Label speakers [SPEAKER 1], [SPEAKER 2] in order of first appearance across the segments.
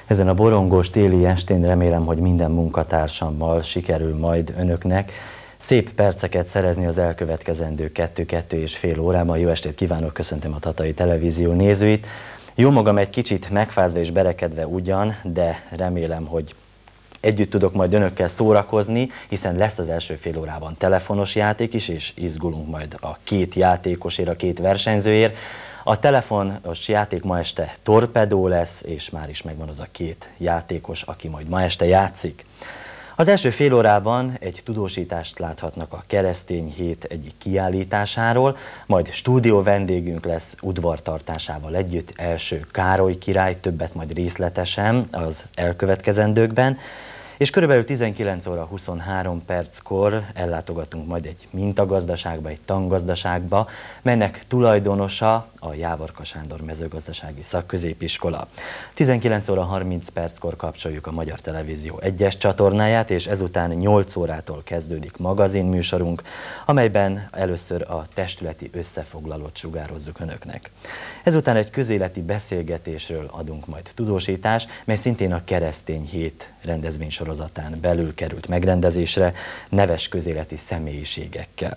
[SPEAKER 1] Ezen a borongós téli estén remélem, hogy minden munkatársammal sikerül majd önöknek szép perceket szerezni az elkövetkezendő 2-2,5 órában. Jó estét kívánok, köszöntöm a Tatai Televízió nézőit. Jó magam egy kicsit megfázva és berekedve ugyan, de remélem, hogy együtt tudok majd önökkel szórakozni, hiszen lesz az első fél órában telefonos játék is, és izgulunk majd a két játékosért, a két versenyzőért. A telefonos játék ma este torpedó lesz, és már is megvan az a két játékos, aki majd ma este játszik. Az első fél órában egy tudósítást láthatnak a Keresztény Hét egyik kiállításáról, majd stúdió vendégünk lesz udvartartásával együtt, első Károly király, többet majd részletesen az elkövetkezendőkben, és körülbelül 19 óra 23 perckor ellátogatunk majd egy mintagazdaságba, egy tangazdaságba, melynek tulajdonosa a Jávorka Sándor mezőgazdasági szakközépiskola. 19 óra 30 perckor kapcsoljuk a Magyar Televízió 1-es csatornáját, és ezután 8 órától kezdődik magazinműsorunk, amelyben először a testületi összefoglalót sugározzuk önöknek. Ezután egy közéleti beszélgetésről adunk majd tudósítást, mely szintén a Keresztény Hét rendezvénysorozatán belül került megrendezésre neves közéleti személyiségekkel.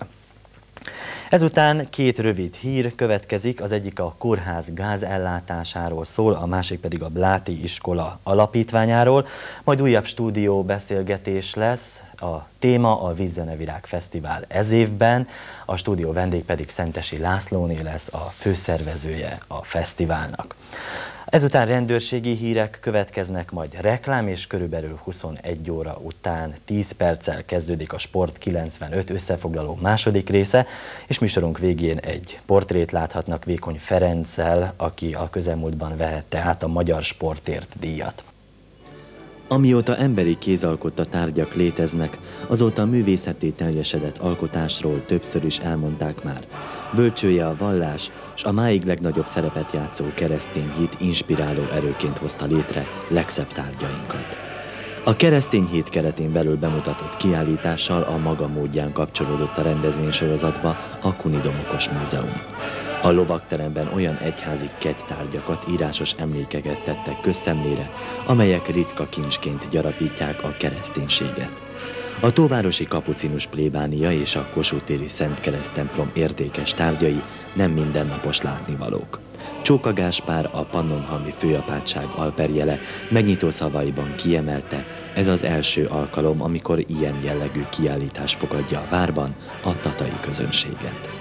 [SPEAKER 1] Ezután két rövid hír következik, az egyik a kórház gázellátásáról szól, a másik pedig a Bláti iskola alapítványáról, majd újabb stúdió beszélgetés lesz, a téma a Vízzenevirág Fesztivál ez évben, a stúdió vendég pedig Szentesi Lászlóné lesz, a főszervezője a fesztiválnak. Ezután rendőrségi hírek következnek, majd reklám, és körülbelül 21 óra után 10 perccel kezdődik a Sport 95 összefoglaló második része, és műsorunk végén egy portrét láthatnak Vékony Ferenccel, aki a közelmúltban vehette át a Magyar Sportért díjat. Amióta emberi kézalkotta tárgyak léteznek, azóta a művészetté teljesedett alkotásról többször is elmondták már. Bölcsője a vallás, s a máig legnagyobb szerepet játszó keresztény hit inspiráló erőként hozta létre legszebb tárgyainkat. A Keresztény Hét keretén belül bemutatott kiállítással a maga módján kapcsolódott a rendezvénysorozatba a Kuni Domokos Múzeum. A lovagteremben olyan egyházi kegytárgyakat, írásos emlékeket tettek közszemlére, amelyek ritka kincsként gyarapítják a kereszténységet. A tóvárosi kapucinus plébánia és a Kossuth-téri Szent Kereszt templom értékes tárgyai nem mindennapos látnivalók. Csóka Gáspár, a Pannonhalmi Főapátság alperjele megnyitó szavaiban kiemelte, ez az első alkalom, amikor ilyen jellegű kiállítás fogadja a várban a tatai közönséget.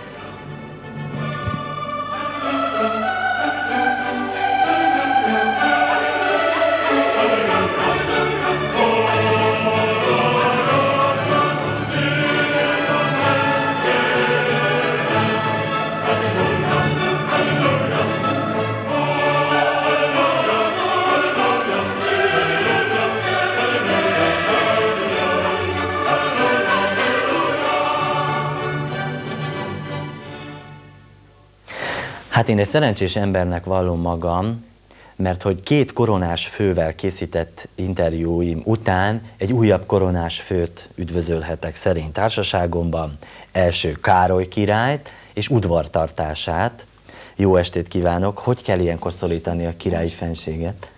[SPEAKER 1] Hát én egy szerencsés embernek vallom magam, mert hogy két koronás fővel készített interjúim után egy újabb koronás főt üdvözölhetek szerény társaságomban, első Károly királyt és udvartartását. Jó estét kívánok! Hogy kell ilyenkor szólítani a királyi fenséget?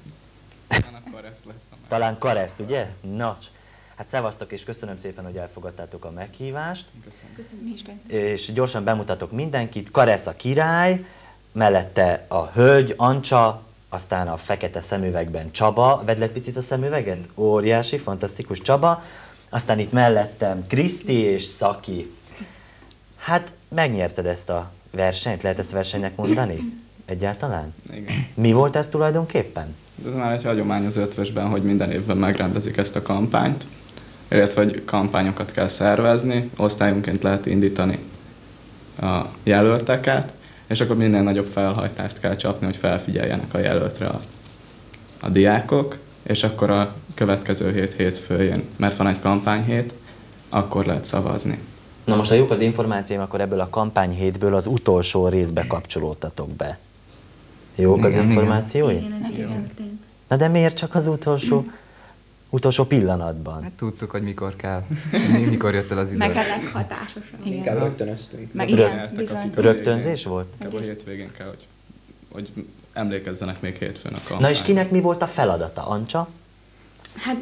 [SPEAKER 1] Talán Kareszt, ugye? Na, hát szevasztok, és köszönöm szépen, hogy elfogadtátok a meghívást.
[SPEAKER 2] Köszönöm.
[SPEAKER 1] És gyorsan bemutatok mindenkit. Karesz a király, mellette a hölgy, Ancsa, aztán a fekete szemüvegben Csaba. Vedd le egy picit a szemüveget? Óriási, fantasztikus Csaba. Aztán itt mellettem Kriszti és Szaki. Hát megnyerted ezt a versenyt, lehet ezt versenynek mondani? Egyáltalán?
[SPEAKER 3] Igen.
[SPEAKER 1] Mi volt ez tulajdonképpen?
[SPEAKER 3] Ez már egy hagyomány az Ötvösben, hogy minden évben megrendezik ezt a kampányt, illetve hogy kampányokat kell szervezni, osztályonként lehet indítani a jelölteket, és akkor minél nagyobb felhajtást kell csapni, hogy felfigyeljenek a jelöltre a diákok, és akkor a következő hétfőjén, mert van egy kampányhét, akkor lehet szavazni.
[SPEAKER 1] Na most, ha jók az információim, akkor ebből a kampányhétből az utolsó részbe kapcsolódtatok be. Jók az információi?
[SPEAKER 2] Igen.
[SPEAKER 1] Na de miért csak az utolsó pillanatban?
[SPEAKER 4] Hát tudtuk, hogy mikor kell. Mikor jött el az idő.
[SPEAKER 2] Meg a leghatásosabb.
[SPEAKER 5] Inkább rögtönöztünk.
[SPEAKER 2] Meg igen, bizony.
[SPEAKER 1] Rögtönzés volt?
[SPEAKER 3] Inkább a hétvégén kell, hogy emlékezzenek még hétfőn a kampány.
[SPEAKER 1] Na és kinek mi volt a feladata, Ancsa?
[SPEAKER 2] Hát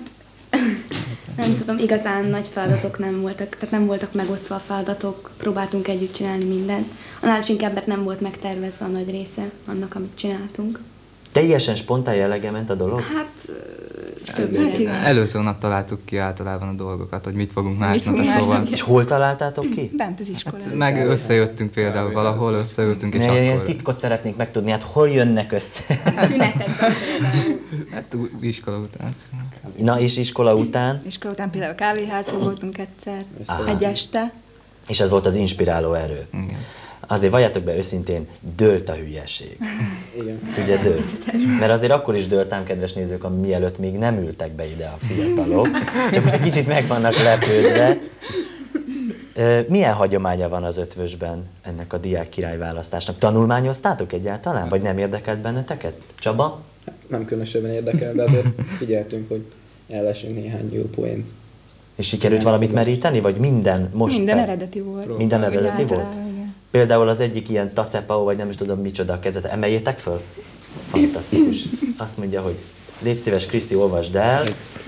[SPEAKER 2] nem tudom, igazán nagy feladatok nem voltak, tehát nem voltak megosztva a feladatok, próbáltunk együtt csinálni mindent. Annál is inkább, mert nem volt megtervezve a nagy része annak, amit csináltunk.
[SPEAKER 1] Teljesen spontán jellege ment a dolog?
[SPEAKER 2] Hát többnyire.
[SPEAKER 4] Előző nap találtuk ki általában a dolgokat, hogy mit fogunk másnap, szóval.
[SPEAKER 1] És hol találtátok ki?
[SPEAKER 5] Bent az iskolában.
[SPEAKER 4] Hát meg összejöttünk például valahol, összeültünk, és
[SPEAKER 1] Ne, ilyen
[SPEAKER 4] akkor...
[SPEAKER 1] titkot szeretnék megtudni, hát hol jönnek össze?
[SPEAKER 2] Szünetekben például.
[SPEAKER 4] Hát iskola után szerintem.
[SPEAKER 1] Na és iskola után?
[SPEAKER 5] Iskola után például a kávéházban voltunk egyszer,
[SPEAKER 1] Aha.
[SPEAKER 5] egy este.
[SPEAKER 1] És ez volt az inspiráló erő.
[SPEAKER 4] Igen.
[SPEAKER 1] Azért valljátok be őszintén, dőlt a hülyeség.
[SPEAKER 6] Igen.
[SPEAKER 1] Ugye dőlt? Mert azért akkor is dőlt ám, kedves nézők, mielőtt még nem ültek be ide a fiatalok. Csak most egy kicsit meg vannak lepődve. Milyen hagyománya van az Ötvösben ennek a diák királyválasztásnak? Tanulmányoztátok egyáltalán? Vagy nem érdekelt benneteket? Csaba?
[SPEAKER 6] Nem különösebben érdekel, de azért figyeltünk, hogy ellessünk néhány jó poént.
[SPEAKER 1] És sikerült valamit meríteni? Vagy minden most?
[SPEAKER 5] Minden eredeti volt.
[SPEAKER 1] Minden
[SPEAKER 5] Úgy
[SPEAKER 1] eredeti volt?
[SPEAKER 5] általában, igen.
[SPEAKER 1] Például az egyik ilyen tacepao, vagy nem is tudom micsoda a kezet. Emeljétek föl? Fantasztikus. Azt mondja, hogy légy szíves, Kriszti, olvasd el.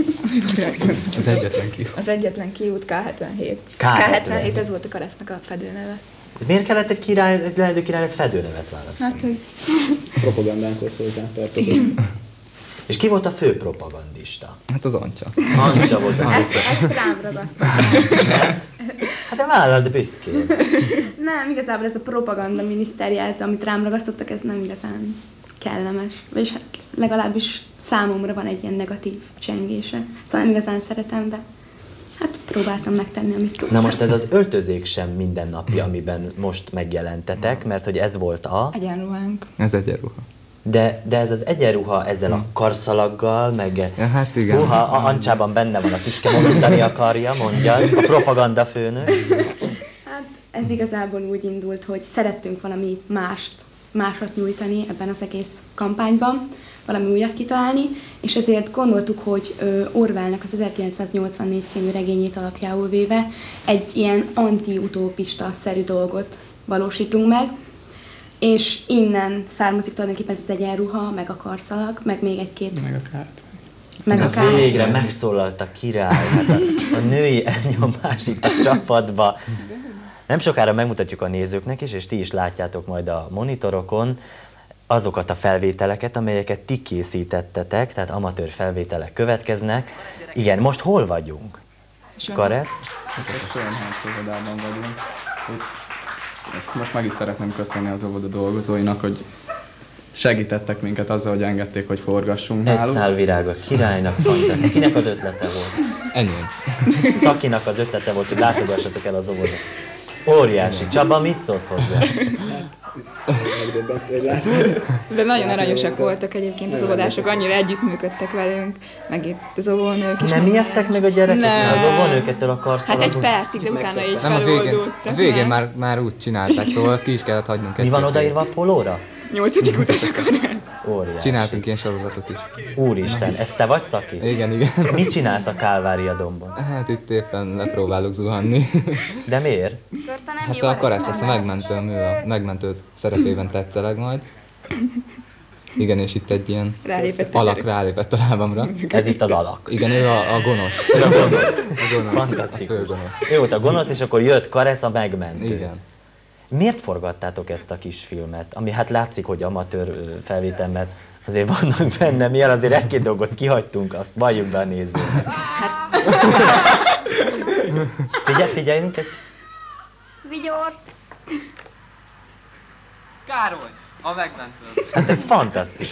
[SPEAKER 4] Az egyetlen ki.
[SPEAKER 5] Az egyetlen kiút K77.
[SPEAKER 1] K77.
[SPEAKER 5] K77, ez volt a Karesznak a fedőneve.
[SPEAKER 1] Miért kellett egy leendő királynak fedőnevet választani?
[SPEAKER 5] Hát ez
[SPEAKER 6] Propagandánkhoz hozzá tartozott.
[SPEAKER 1] És ki volt a fő propagandista?
[SPEAKER 4] Hát az Ancsa.
[SPEAKER 1] Ancsa volt a
[SPEAKER 2] Ezt rám ragasztottam.
[SPEAKER 1] Hát de vállald büszkén.
[SPEAKER 2] Nem, igazából ez a propaganda miniszterjelző, amit rám ragasztottak, ez nem igazán kellemes. Vagyis hát legalábbis számomra van egy ilyen negatív csengése. Szóval nem igazán szeretem, de hát próbáltam megtenni, amit tudtam.
[SPEAKER 1] Na most ez az öltözék sem mindennapja, amiben most megjelentetek, mert hogy ez volt a...
[SPEAKER 5] egyenruhánk.
[SPEAKER 4] Ez egyenruha.
[SPEAKER 1] De ez az egyenruha ezzel a karszalaggal, meg...
[SPEAKER 4] Ja, hát igen.
[SPEAKER 1] Húha, a Ancsában benne van a Kiske, mondani akarja, mondja, a propaganda főnök.
[SPEAKER 2] Hát ez igazából úgy indult, hogy szerettünk valami másat nyújtani ebben az egész kampányban, valami újat kitalálni, és ezért gondoltuk, hogy Orwellnek az 1984 című regényét alapjául véve egy ilyen anti-utópista-szerű dolgot valósítunk meg, és innen származik tulajdonképpen ez az egyenruha, meg a karszalag, meg még egy-két...
[SPEAKER 3] Meg a kárt.
[SPEAKER 2] Meg a kár.
[SPEAKER 1] Végre megszólalt a király, hát a női elnyomás itt a csapatba. Nem sokára megmutatjuk a nézőknek is, és ti is látjátok majd a monitorokon azokat a felvételeket, amelyeket ti készítettetek, tehát amatőr felvételek következnek. Igen, most hol vagyunk? Karesz?
[SPEAKER 3] Ez a Sörnharc óvodában vagyunk. Ezt most meg is szeretném köszönni az óvoda dolgozóinak, hogy segítettek minket azzal, hogy engedték, hogy forgassunk
[SPEAKER 1] Egy
[SPEAKER 3] náluk.
[SPEAKER 1] szál virág a királynak, fantasztikus. Kinek az ötlete volt?
[SPEAKER 4] Enyém.
[SPEAKER 1] Szakinak az ötlete volt, hogy látogassatok el az óvodát. Óriási. Csaba, mit szólsz hozzá?
[SPEAKER 6] Megdöbbentő, hogy látom.
[SPEAKER 5] De nagyon aranyosak voltak egyébként az óvodások, annyira együttműködtek velünk, meg itt az óvónők is.
[SPEAKER 1] Nem
[SPEAKER 5] nagyon
[SPEAKER 1] ijedtek meg a
[SPEAKER 5] aranyosak.
[SPEAKER 1] gyerekek?
[SPEAKER 5] Nem.
[SPEAKER 1] Az óvónőkettől a
[SPEAKER 5] Hát
[SPEAKER 1] karszalagon?
[SPEAKER 5] egy percig, de utána így
[SPEAKER 4] Nem, a
[SPEAKER 5] feloldódtak.
[SPEAKER 4] végén már úgy csinálták, szóval azt ki is kellett hagynunk.
[SPEAKER 1] Mi van
[SPEAKER 4] egy-két
[SPEAKER 1] odaírva a
[SPEAKER 4] részt.
[SPEAKER 1] pólóra?
[SPEAKER 5] 8. utasokon ez.
[SPEAKER 1] Óriási.
[SPEAKER 4] Csináltunk ilyen sorozatot is.
[SPEAKER 1] Úristen, ez te vagy, Szaki?
[SPEAKER 4] Igen, igen.
[SPEAKER 1] Mit csinálsz a Kálvária dombon?
[SPEAKER 4] Hát itt éppen lepróbálok zuhanni.
[SPEAKER 1] De miért?
[SPEAKER 4] Hát a Karesz lesz a megmentőm, ő a megmentő szerepében tetszeleg majd. Igen, és itt egy ilyen
[SPEAKER 5] Rálépett a
[SPEAKER 4] alak
[SPEAKER 5] gyerek.
[SPEAKER 4] rálépett a lábamra.
[SPEAKER 1] Ez itt az alak.
[SPEAKER 4] Igen, ő a gonosz.
[SPEAKER 1] Ő a gonosz.
[SPEAKER 4] A gonosz.
[SPEAKER 1] Fantasztikus.
[SPEAKER 4] A főgonosz.
[SPEAKER 1] Ő volt a gonosz, és akkor jött Karesz a megmentő.
[SPEAKER 4] Igen.
[SPEAKER 1] Miért forgattátok ezt a kis filmet? Ami hát látszik, hogy amatőr felvétel, mert azért vannak benne, milyen azért egy-két dolgot kihagytunk, azt valljuk be a nézőnek. Figyeljünk egy...
[SPEAKER 7] Vigyor!
[SPEAKER 8] Károly, a megmentő.
[SPEAKER 1] Hát ez fantasztikus.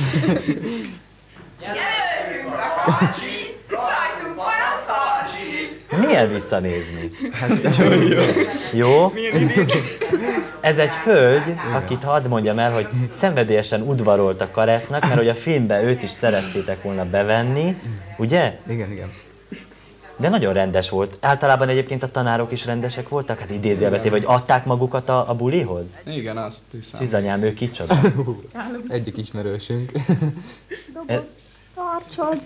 [SPEAKER 1] Milyen visszanézni? Hát, jó? Ez egy hölgy, akit hadd mondjam el, hogy szenvedélyesen udvarolt a Karesznak, mert hogy a filmben őt is szerettétek volna bevenni, ugye?
[SPEAKER 4] Igen, igen.
[SPEAKER 1] De nagyon rendes volt. Általában egyébként a tanárok is rendesek voltak? Hát idézőjelbetéve, hogy adták magukat a bulihoz?
[SPEAKER 3] Igen, azt hiszem.
[SPEAKER 1] Szűzanyám, ő kicsoda?
[SPEAKER 4] Egyik ismerősünk.
[SPEAKER 7] Doboz, tartsod!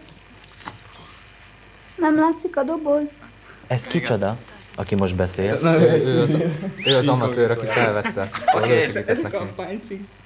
[SPEAKER 7] Nem látszik a doboz?
[SPEAKER 1] Ez kicsoda, aki most beszél?
[SPEAKER 4] Ő az amatőr, aki felvette. Szóval ő segített nekünk.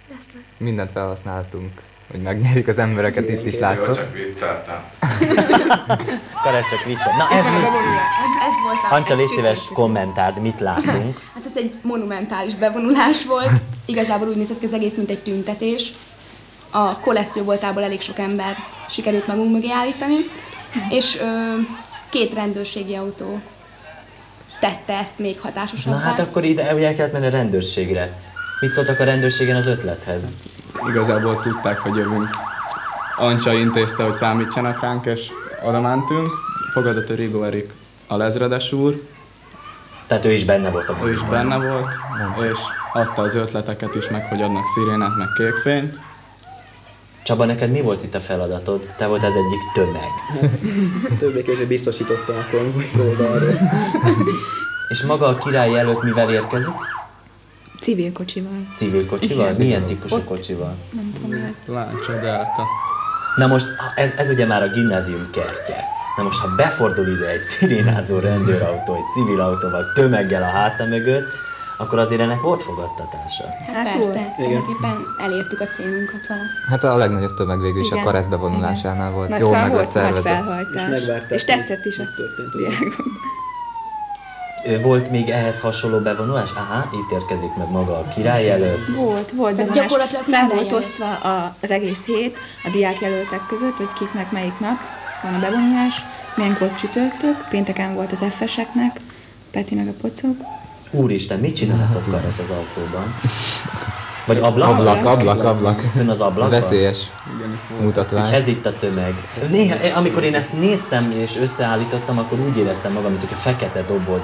[SPEAKER 4] mindent felhasználtunk, hogy megnyerjük az embereket, itt is látszott.
[SPEAKER 3] Csak vicceltem.
[SPEAKER 1] Karesz csak viccel. Na ez mi?
[SPEAKER 2] Ez volt a...
[SPEAKER 1] Ancsa, légy szíves, kommentáld, mit látunk.
[SPEAKER 2] Hát ez egy monumentális bevonulás volt. Igazából úgy nézett ki az egész, mint egy tüntetés. A kolesztjó voltából elég sok ember sikerült magunk mögé állítani, és 2 rendőrségi autó tette ezt még hatásosabbá.
[SPEAKER 1] Na hát akkor ide el kellett menni a rendőrségre. Mit szóltak a rendőrségen az ötlethez?
[SPEAKER 3] Igazából tudták, hogy jövünk. Ancsa intézte, hogy számítsanak ránk, és oda mentünk. Fogadott a Rigó Erik, a lezredes úr.
[SPEAKER 1] Tehát ő is benne volt a
[SPEAKER 3] Ő is benne volt, és adta az ötleteket is, meg hogy adnak szirénát, meg kékfényt.
[SPEAKER 1] Csaba, neked mi volt itt a feladatod? Te volt az egyik tömeg.
[SPEAKER 6] Többé-kevésbé biztosítottam a konvojt oldalról.
[SPEAKER 1] És maga a király jelölt mivel érkezik?
[SPEAKER 5] Civil kocsival.
[SPEAKER 1] Civil kocsival?
[SPEAKER 5] Igen.
[SPEAKER 1] Milyen típusú
[SPEAKER 5] Ott-
[SPEAKER 1] kocsival?
[SPEAKER 5] Nem tudom, mert
[SPEAKER 3] Láncsodelta.
[SPEAKER 1] Na most, ez ugye már a gimnázium kertje. Na most, ha befordul ide egy szirénázó rendőrautó, egy civil autóval, tömeggel a háta mögött, akkor azért ennek volt fogadtatása.
[SPEAKER 2] Hát
[SPEAKER 5] Hát volt.
[SPEAKER 2] persze,
[SPEAKER 6] Igen.
[SPEAKER 2] mindenképpen elértük a célunkat vele.
[SPEAKER 4] Hát a legnagyobb tömeg végül is a
[SPEAKER 5] Igen.
[SPEAKER 4] Karesz bevonulásánál volt.
[SPEAKER 5] Nagy
[SPEAKER 4] Jól
[SPEAKER 5] szám
[SPEAKER 4] meg volt
[SPEAKER 5] volt, nagy
[SPEAKER 4] szervezve.
[SPEAKER 5] felhajtás.
[SPEAKER 6] És megvárták,
[SPEAKER 5] És tetszett is a
[SPEAKER 6] mi történt, ugye?
[SPEAKER 5] diákon.
[SPEAKER 1] Volt még ehhez hasonló bevonulás? Aha, itt érkezik meg maga a király jelölt.
[SPEAKER 5] Volt
[SPEAKER 2] Tehát
[SPEAKER 5] bevonás.
[SPEAKER 2] gyakorlatilag
[SPEAKER 5] Fel
[SPEAKER 2] minden
[SPEAKER 5] volt
[SPEAKER 2] jelölt.
[SPEAKER 5] osztva az egész hét a diákjelöltek között, hogy kiknek melyik nap van a bevonulás. Milyen volt csütörtök, pénteken volt az F-eseknek, Peti meg a pocok.
[SPEAKER 1] Úristen, mit csinálsz ott Karesz az autóban? Vagy ablak?
[SPEAKER 4] Ablak.
[SPEAKER 1] Fönn az ablakban?
[SPEAKER 4] Veszélyes mutatvány.
[SPEAKER 1] Ez itt a tömeg. Néha, amikor én ezt néztem és összeállítottam, akkor úgy éreztem magam, mint hogy a Fekete Doboz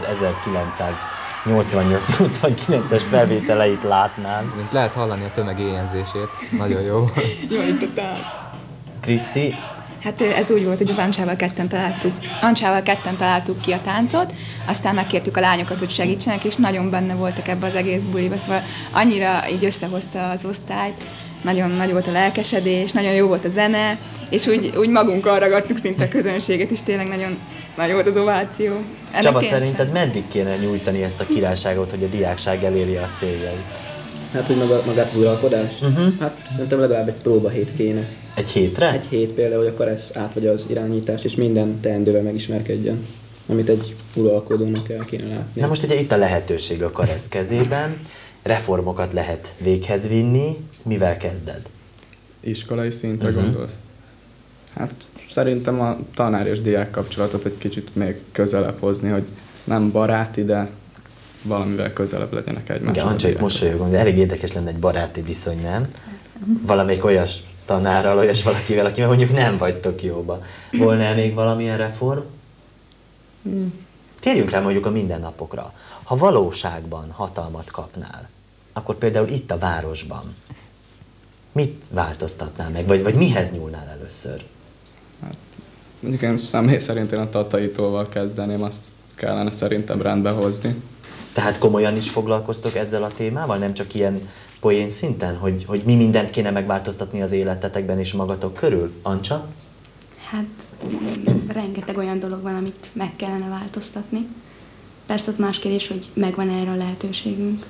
[SPEAKER 1] 1988-89-es felvételeit látnám.
[SPEAKER 4] Lehet hallani a tömeg éjjelzését. Nagyon jó.
[SPEAKER 5] Jó, itt a tánc.
[SPEAKER 1] Kriszti,
[SPEAKER 5] Hát ez úgy volt, hogy az Ancsával ketten találtuk ki a táncot, aztán megkértük a lányokat, hogy segítsenek, és nagyon benne voltak ebbe az egész buliba, szóval annyira így összehozta az osztályt, nagyon nagy volt a lelkesedés, nagyon jó volt a zene, és úgy magunkkal ragadtuk szinte a közönséget, és tényleg nagyon nagy volt az ováció. Ennek
[SPEAKER 1] Csaba,
[SPEAKER 5] tényleg
[SPEAKER 1] szerinted meddig kéne nyújtani ezt a királyságot, hogy a diákság elérje a céljait?
[SPEAKER 6] Hát, hogy magát az uralkodást? Hát szerintem legalább egy próbahét kéne.
[SPEAKER 1] Egy hétre?
[SPEAKER 6] Egy hét például, hogy a Karesz átvegye az irányítást, és minden teendővel megismerkedjen, amit egy uralkodónak el kéne látni.
[SPEAKER 1] Na most ugye itt a lehetőség a Karesz kezében, reformokat lehet véghez vinni, mivel kezded?
[SPEAKER 3] Iskolai szintre gondolsz? Hát szerintem a tanár és diák kapcsolatot egy kicsit még közelebb hozni, hogy nem baráti, de valamivel közelebb legyenek egymáshoz.
[SPEAKER 1] Igen, Ancsaik mosolyogom, de elég érdekes lenne egy baráti viszony, nem? Valamelyik olyas tanárral, olyas valakivel, akivel mondjuk nem vagytok jóba. Volna még valamilyen reform? Térjünk rá mondjuk a mindennapokra. Ha valóságban hatalmat kapnál, akkor például itt a városban mit változtatnál meg, vagy mihez nyúlnál először?
[SPEAKER 3] Mondjuk én személy szerint én a Tataitóval kezdeném, azt kellene szerintem rendbe hozni.
[SPEAKER 1] Tehát komolyan is foglalkoztok ezzel a témával, nem csak ilyen poén szinten, hogy mi mindent kéne megváltoztatni az életetekben és magatok körül? Ancsa?
[SPEAKER 2] Hát rengeteg olyan dolog van, amit meg kellene változtatni. Persze az más kérdés, hogy megvan erre a lehetőségünk.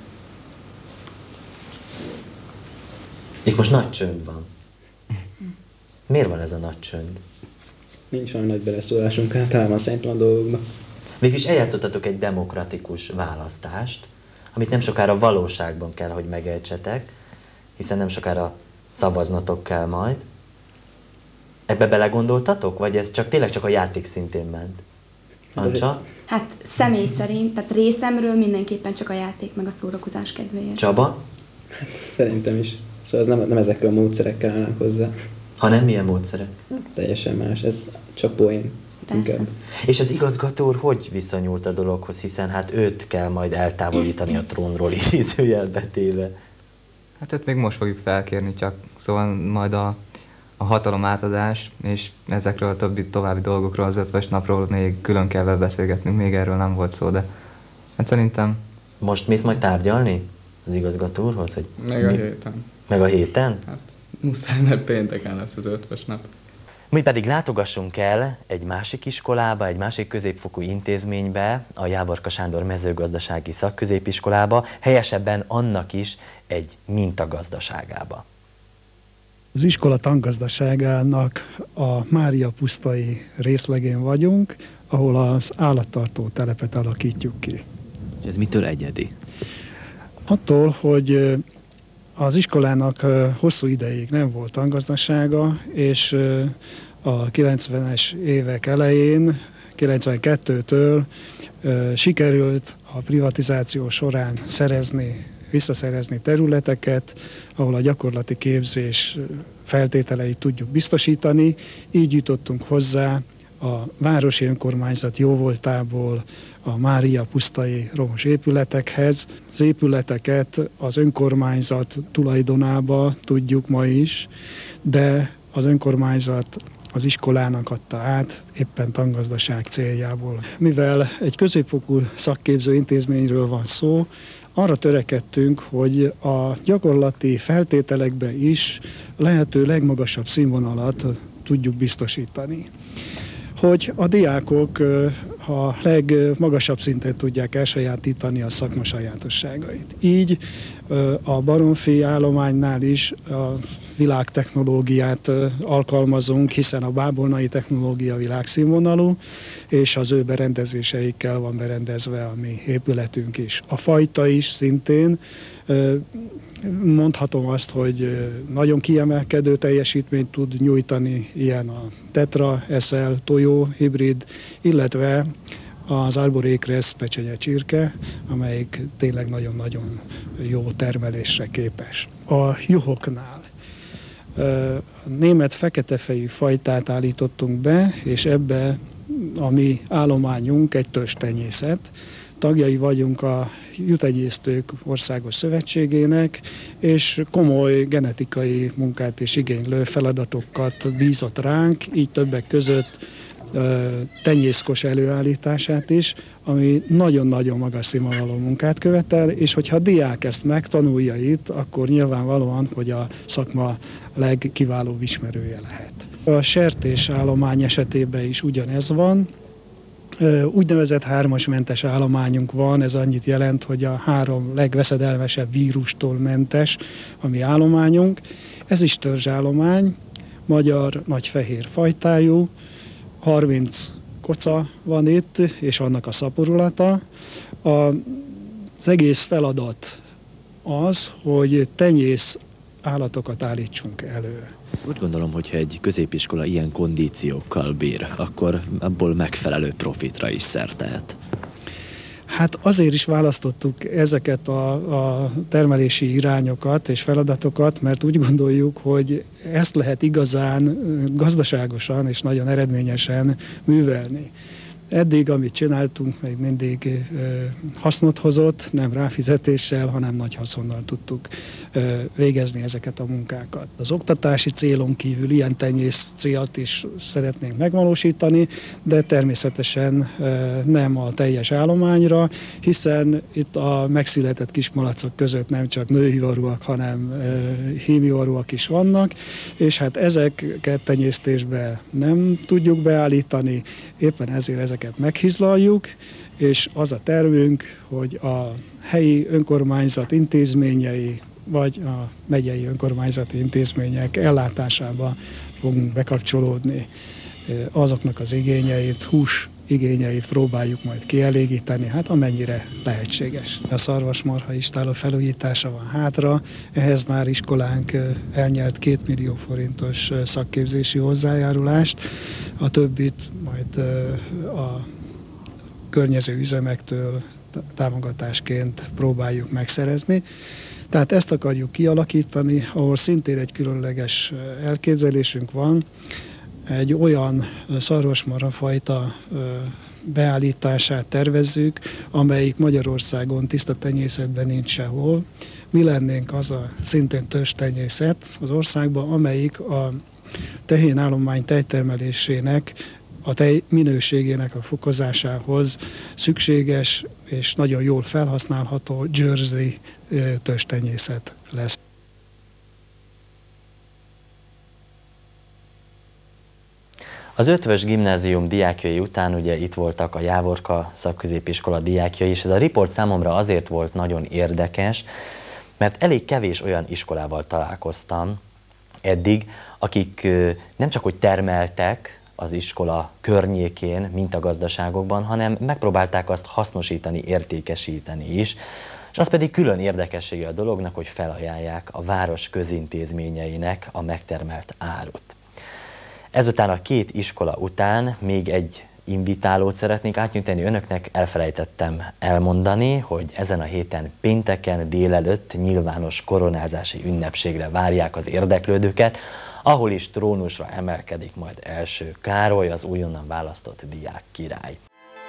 [SPEAKER 1] Itt most nagy csönd van. Miért van ez a nagy csönd?
[SPEAKER 6] Nincs olyan nagy beleszólásunk általában szerintem a dolgokban.
[SPEAKER 1] Végülis eljátszottatok egy demokratikus választást, amit nem sokára valóságban kell, hogy megejtsetek, hiszen nem sokára szavaznatok kell majd. Ebbe belegondoltatok, vagy ez tényleg csak a játék szintén ment? Ancsa?
[SPEAKER 2] Hát személy szerint, tehát részemről mindenképpen csak a játék meg a szórakozás kedvéért.
[SPEAKER 1] Csaba?
[SPEAKER 6] Szerintem is. Szóval ez nem ezekkel a módszerekkel állnak hozzá.
[SPEAKER 1] Ha nem, milyen módszerek?
[SPEAKER 6] Teljesen más, ez csak poén.
[SPEAKER 2] Persze.
[SPEAKER 6] Inkább.
[SPEAKER 1] És az igazgató úr hogy viszonyult a dologhoz, hiszen hát őt kell majd eltávolítani a trónról, idézőjelbe téve.
[SPEAKER 4] Hát őt még most fogjuk felkérni csak, szóval majd a hatalom átadás, és ezekről a további dolgokról, az 50-es napról még külön kell vele beszélgetnünk, még erről nem volt szó, de hát szerintem...
[SPEAKER 1] Most mész majd tárgyalni az igazgató úrhoz? Hogy
[SPEAKER 3] Még a héten.
[SPEAKER 1] Meg a héten?
[SPEAKER 3] Hát muszáj, mert pénteken lesz az 50-es nap.
[SPEAKER 1] Mi pedig látogassunk el egy másik iskolába, egy másik középfokú intézménybe, a Jávorka Sándor mezőgazdasági szakközépiskolába, helyesebben annak is egy mintagazdaságába.
[SPEAKER 9] Az iskola tangazdaságának a Mária pusztai részlegén vagyunk, ahol az állattartó telepet alakítjuk ki.
[SPEAKER 10] És ez mitől egyedi?
[SPEAKER 9] Attól, hogy az iskolának hosszú ideig nem volt tangazdasága, és a 90-es évek elején, 92-től sikerült a privatizáció során visszaszerezni területeket, ahol a gyakorlati képzés feltételeit tudjuk biztosítani. Így jutottunk hozzá a városi önkormányzat jóvoltából a Mária pusztai romos épületekhez. Az épületeket az önkormányzat tulajdonába tudjuk ma is, de az önkormányzat az iskolának adta át éppen tangazdaság céljából. Mivel egy középfokú szakképző intézményről van szó, arra törekedtünk, hogy a gyakorlati feltételekben is lehető legmagasabb színvonalat tudjuk biztosítani. Hogy a diákok a legmagasabb szinten tudják elsajátítani a szakma sajátosságait. Így a baromfi állománynál is a világtechnológiát alkalmazunk, hiszen a bábolnai technológia világszínvonalú, és az ő berendezéseikkel van berendezve a mi épületünk is. A fajta is szintén, mondhatom azt, hogy nagyon kiemelkedő teljesítményt tud nyújtani, ilyen a Tetra, SL, tojó, hibrid, illetve az Arborékresz pecsenye csirke, amelyik tényleg nagyon-nagyon jó termelésre képes. A juhoknál német feketefejű fajtát állítottunk be, és ebbe a mi állományunk egy törzstenyészet. Tagjai vagyunk a Juhtenyésztők Országos Szövetségének, és komoly genetikai munkát és igénylő feladatokat bízott ránk, így többek között tenyészkos előállítását is, ami nagyon-nagyon magas színvonalú munkát követel, és hogyha a diák ezt megtanulja itt, akkor nyilvánvalóan, hogy a szakma legkiválóbb ismerője lehet. A sertésállomány esetében is ugyanez van. Úgynevezett 3-as mentes állományunk van, ez annyit jelent, hogy a 3 legveszedelmesebb vírustól mentes a mi állományunk. Ez is törzsállomány, magyar nagyfehér fajtájú, 30 koca van itt, és annak a szaporulata. Az egész feladat az, hogy tenyész állatokat állítsunk elő.
[SPEAKER 10] Úgy gondolom, hogyha egy középiskola ilyen kondíciókkal bír, akkor abból megfelelő profitra is szert tehet.
[SPEAKER 9] Hát azért is választottuk ezeket a termelési irányokat és feladatokat, mert úgy gondoljuk, hogy ezt lehet igazán gazdaságosan és nagyon eredményesen művelni. Eddig, amit csináltunk, még mindig hasznot hozott, nem ráfizetéssel, hanem nagy haszonnal tudtuk végezni ezeket a munkákat. Az oktatási célon kívül ilyen tenyész célt is szeretnénk megvalósítani, de természetesen nem a teljes állományra, hiszen itt a megszületett kismalacok között nem csak nőhivarúak, hanem hímivarúak is vannak, és hát ezeket tenyésztésbe nem tudjuk beállítani, éppen ezért ezeket meghizlaljuk, és az a tervünk, hogy a helyi önkormányzat intézményei vagy a megyei önkormányzati intézmények ellátásába fogunk bekapcsolódni. Azoknak az igényeit, hús igényeit próbáljuk majd kielégíteni, hát amennyire lehetséges. A szarvasmarha istálló felújítása van hátra, ehhez már iskolánk elnyert 2 millió forintos szakképzési hozzájárulást, a többit majd a környező üzemektől támogatásként próbáljuk megszerezni. Tehát ezt akarjuk kialakítani, ahol szintén egy különleges elképzelésünk van, egy olyan szarvasmarhafajta beállítását tervezzük, amelyik Magyarországon tiszta tenyészetben nincs sehol. Mi lennénk az a szintén törzstenyészet az országban, amelyik a tehénállomány tejtermelésének, a tej minőségének a fokozásához szükséges és nagyon jól felhasználható Jersey törzstenyészet lesz.
[SPEAKER 1] Az Ötvös Gimnázium diákjai után ugye itt voltak a Jávorka szakközépiskola diákjai, és ez a riport számomra azért volt nagyon érdekes, Mert elég kevés olyan iskolával találkoztam eddig, akik nem csak hogy termeltek az iskola környékén, mintagazdaságokban, hanem megpróbálták azt hasznosítani, értékesíteni is, és az pedig külön érdekessége a dolognak, hogy felajánlják a város közintézményeinek a megtermelt árut. Ezután a két iskola után még egy invitálót szeretnék átnyújtani önöknek. Elfelejtettem elmondani, hogy ezen a héten pénteken délelőtt nyilvános koronázási ünnepségre várják az érdeklődőket, ahol is trónusra emelkedik majd első Károly, az újonnan választott diák király.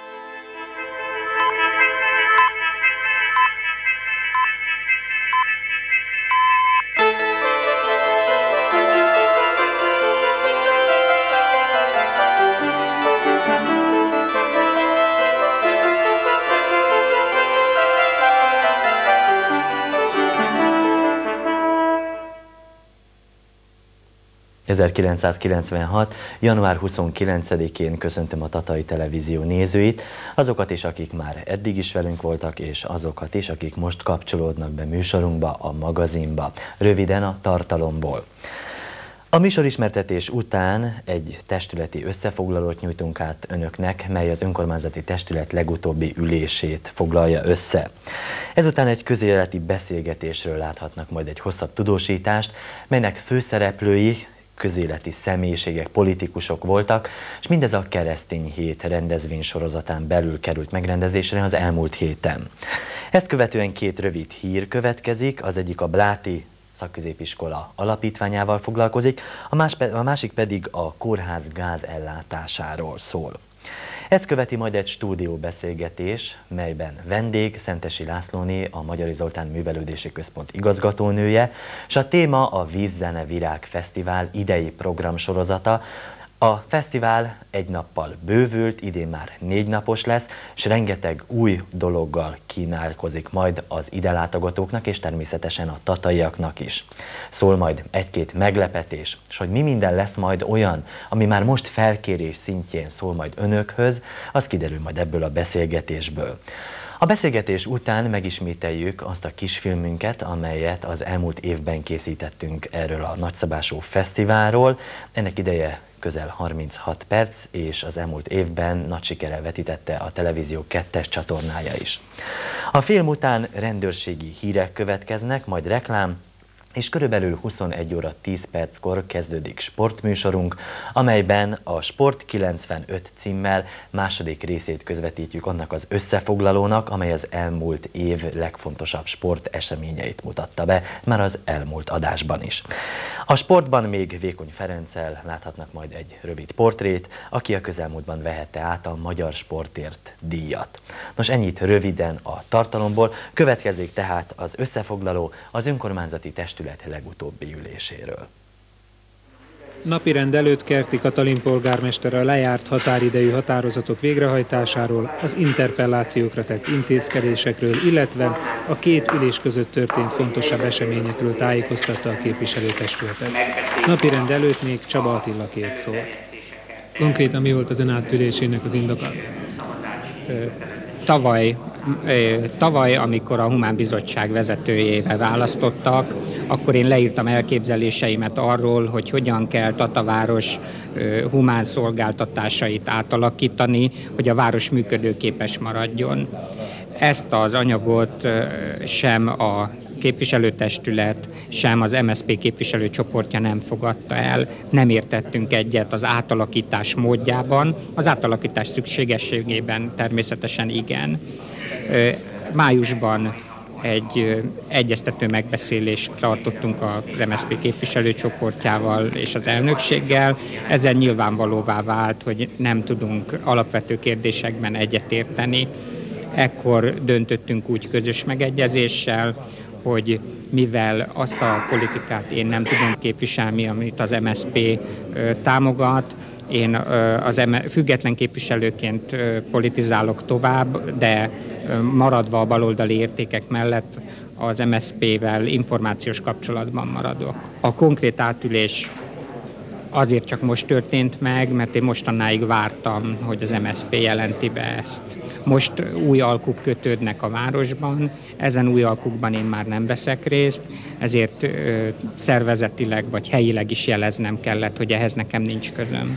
[SPEAKER 1] ...1996. január 29-én köszöntöm a Tatai Televízió nézőit, azokat is, akik már eddig is velünk voltak, és azokat is, akik most kapcsolódnak be műsorunkba, a magazinba, röviden a tartalomból. A műsorismertetés után egy testületi összefoglalót nyújtunk át önöknek, mely az önkormányzati testület legutóbbi ülését foglalja össze. Ezután egy közéleti beszélgetésről láthatnak majd egy hosszabb tudósítást, melynek főszereplői közéleti személyiségek, politikusok voltak, és mindez a Keresztény Hét rendezvénysorozatán belül került megrendezésre az elmúlt héten. Ezt követően két rövid hír következik, az egyik a Bláti Szakközépiskola alapítványával foglalkozik, a másik pedig a kórház gázellátásáról szól. Ezt követi majd egy stúdióbeszélgetés, melyben vendég Szentesi Lászlóné, a Magyari Zoltán Művelődési Központ igazgatónője, és a téma a Vízzene Virág Fesztivál idei programsorozata. A fesztivál egy nappal bővült, idén már 4 napos lesz, és rengeteg új dologgal kínálkozik majd az ide látogatóknak, és természetesen a tataiaknak is. Szól majd egy-két meglepetés, és hogy mi minden lesz majd olyan, ami már most felkérés szintjén szól majd önökhöz, az kiderül majd ebből a beszélgetésből. A beszélgetés után megismételjük azt a kisfilmünket, amelyet az elmúlt évben készítettünk erről a nagyszabású fesztiválról. Ennek ideje közel 36 perc, és az elmúlt évben nagy sikerrel vetítette a Televízió 2-es csatornája is. A film után rendőrségi hírek következnek, majd reklám, és körülbelül 21 óra 10 perckor kezdődik sportműsorunk, amelyben a Sport 95 címmel második részét közvetítjük annak az összefoglalónak, amely az elmúlt év legfontosabb sporteseményeit mutatta be, már az elmúlt adásban is. A sportban még Vékony Ferenccel láthatnak majd egy rövid portrét, aki a közelmúltban vehette át a Magyar Sportért díjat. Nos, ennyit röviden a tartalomból, következik tehát az összefoglaló az önkormányzati testület legutóbbi üléséről.
[SPEAKER 11] Napirend előtt Kerti Katalin polgármester a lejárt határidejű határozatok végrehajtásáról, az interpellációkra tett intézkedésekről, illetve a két ülés között történt fontosabb eseményekről tájékoztatta a képviselőtestületet. Napirend előtt még Csaba Attila kért szólt.
[SPEAKER 12] Konkrétan mi volt az ön átülésének az indoka?
[SPEAKER 13] Tavaly, amikor a Humán Bizottság vezetőjével választottak, akkor én leírtam elképzeléseimet arról, hogy hogyan kell Tataváros humán szolgáltatásait átalakítani, hogy a város működőképes maradjon. Ezt az anyagot sem a képviselőtestület, sem az MSZP képviselőcsoportja nem fogadta el, nem értettünk egyet az átalakítás módjában, az átalakítás szükségességében természetesen igen. Májusban egy egyeztető megbeszélést tartottunk az MSZP képviselőcsoportjával és az elnökséggel. Ezzel nyilvánvalóvá vált, hogy nem tudunk alapvető kérdésekben egyetérteni. Ekkor döntöttünk úgy közös megegyezéssel, hogy mivel azt a politikát én nem tudom képviselni, amit az MSZP támogat, én az független képviselőként politizálok tovább, de maradva a baloldali értékek mellett az MSZP-vel információs kapcsolatban maradok. A konkrét átülés azért csak most történt meg, mert én mostanáig vártam, hogy az MSZP jelenti be ezt. Most új alkuk kötődnek a városban, ezen új alkukban én már nem veszek részt, ezért szervezetileg vagy helyileg is jeleznem kellett, hogy ehhez nekem nincs közöm.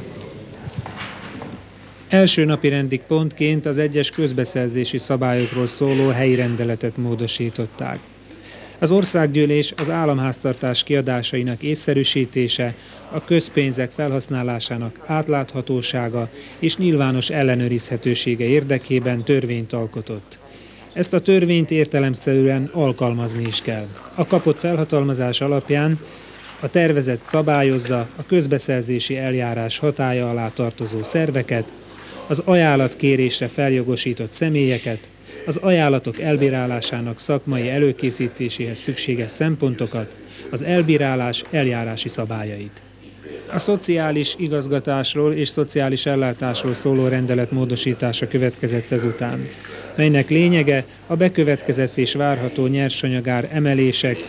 [SPEAKER 12] Első napi rendi pontként az egyes közbeszerzési szabályokról szóló helyi rendeletet módosították. Az országgyűlés az államháztartás kiadásainak észszerűsítése, a közpénzek felhasználásának átláthatósága és nyilvános ellenőrizhetősége érdekében törvényt alkotott. Ezt a törvényt értelemszerűen alkalmazni is kell. A kapott felhatalmazás alapján a tervezet szabályozza a közbeszerzési eljárás hatálya alá tartozó szerveket, az ajánlatkérésre feljogosított személyeket, az ajánlatok elbírálásának szakmai előkészítéséhez szükséges szempontokat, az elbírálás eljárási szabályait. A szociális igazgatásról és szociális ellátásról szóló rendelet módosítása következett ezután, melynek lényege a bekövetkezett és várható nyersanyagár emelések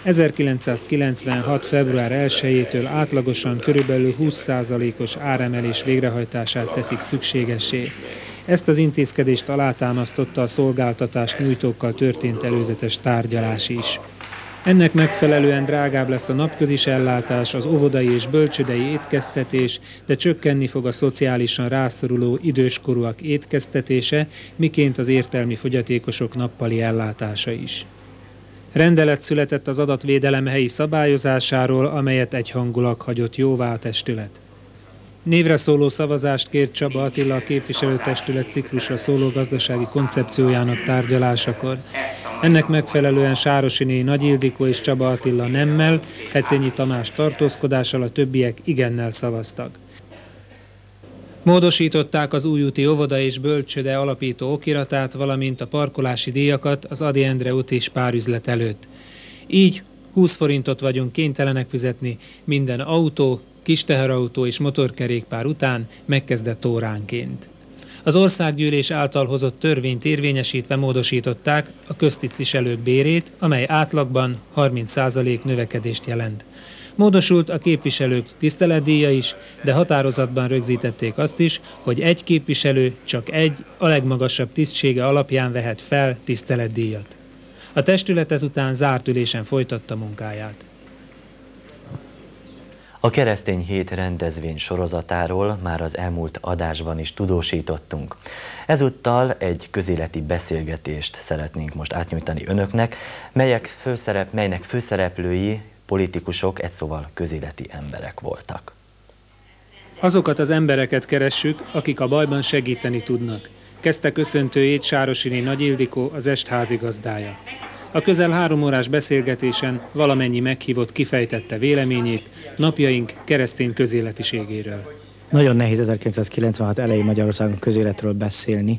[SPEAKER 12] 1996. február 1-től átlagosan körülbelül 20%-os áremelés végrehajtását teszik szükségessé. Ezt az intézkedést alátámasztotta a szolgáltatás nyújtókkal történt előzetes tárgyalás is. Ennek megfelelően drágább lesz a napközis ellátás, az óvodai és bölcsődei étkeztetés, de csökkenni fog a szociálisan rászoruló időskorúak étkeztetése, miként az értelmi fogyatékosok nappali ellátása is. Rendelet született az adatvédelem helyi szabályozásáról, amelyet egyhangulag hagyott jóvá a testület. Névre szóló szavazást kért Csaba Attila a képviselőtestület ciklusra szóló gazdasági koncepciójának tárgyalásakor. Ennek megfelelően Sárosiné Nagy Ildikó és Csaba Attila nemmel, Hetényi Tamás tartózkodással, a többiek igennel szavaztak. Módosították az újúti óvoda és bölcsőde alapító okiratát, valamint a parkolási díjakat az Ady Endre út és párüzlet előtt. Így 20 forintot vagyunk kénytelenek fizetni minden autó, kis teherautó és motorkerékpár után megkezdett óránként. Az országgyűlés által hozott törvényt érvényesítve módosították a köztisztviselők bérét, amely átlagban 30% növekedést jelent. Módosult a képviselők tiszteletdíja is, de határozatban rögzítették azt is, hogy egy képviselő csak egy, a legmagasabb tisztsége alapján vehet fel tiszteletdíjat. A testület ezután zárt ülésen folytatta munkáját.
[SPEAKER 1] A Keresztény Hét rendezvény sorozatáról már az elmúlt adásban is tudósítottunk. Ezúttal egy közéleti beszélgetést szeretnénk most átnyújtani önöknek, melynek főszereplői politikusok, egy szóval közéleti emberek voltak.
[SPEAKER 12] Azokat az embereket keressük, akik a bajban segíteni tudnak. Kezdte köszöntőjét Sárosiné Nagy Ildikó, az est házigazdája. A közel 3 órás beszélgetésen valamennyi meghívott kifejtette véleményét napjaink keresztény közéletiségéről.
[SPEAKER 14] Nagyon nehéz 1996 elejé Magyarországon közéletről beszélni.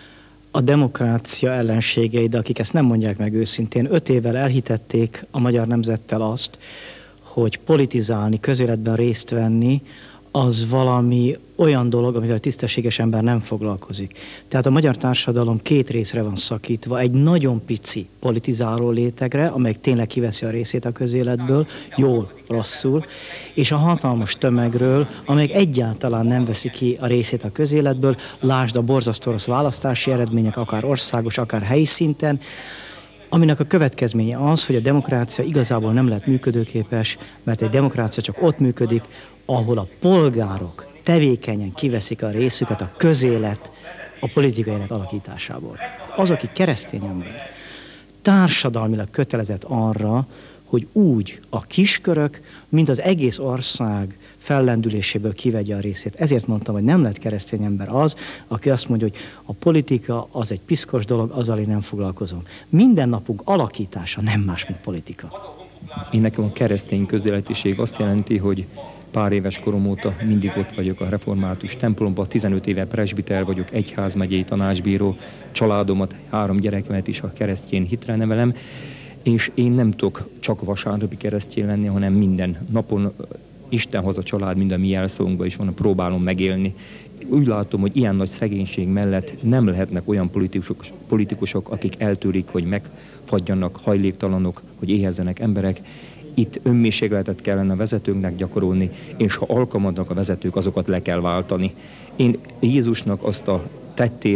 [SPEAKER 14] A demokrácia ellenségei, de akik ezt nem mondják meg őszintén, 5 évvel elhitették a magyar nemzettel azt, hogy politizálni, közéletben részt venni, az valami olyan dolog, amivel a tisztességes ember nem foglalkozik. Tehát a magyar társadalom 2 részre van szakítva, egy nagyon pici politizáló létegre, amely tényleg kiveszi a részét a közéletből, jól, rosszul, és a hatalmas tömegről, amely egyáltalán nem veszi ki a részét a közéletből, lásd a borzasztó rossz választási eredmények, akár országos, akár helyi szinten, aminek a következménye az, hogy a demokrácia igazából nem lett működőképes, mert egy demokrácia csak ott működik, ahol a polgárok tevékenyen kiveszik a részüket a közélet, a politikai élet alakításából. Az, aki keresztény ember, társadalmilag kötelezett arra, hogy úgy a kiskörök, mint az egész ország fellendüléséből kivegye a részét. Ezért mondtam, hogy nem lett keresztény ember az, aki azt mondja, hogy a politika az egy piszkos dolog, azzal én nem foglalkozom. Minden napunk alakítása nem más, mint politika.
[SPEAKER 15] Én nekem a keresztény közéletiség azt jelenti, hogy pár éves korom óta mindig ott vagyok a református templomban, 15 éve presbiter vagyok, egyházmegyei tanácsbíró, családomat, 3 gyerekemet is a keresztény hitre nevelem, és én nem tudok csak vasárnapi keresztény lenni, hanem minden napon Isten haza család, mind a mi jelszónkban is van, próbálom megélni. Úgy látom, hogy ilyen nagy szegénység mellett nem lehetnek olyan politikusok, akik eltűrik, hogy megfagyjanak, hajléktalanok, hogy éhezzenek emberek. Itt önmérsékletet kellene a vezetőknek gyakorolni, és ha alkalmadnak a vezetők, azokat le kell váltani. Én Jézusnak azt a tettét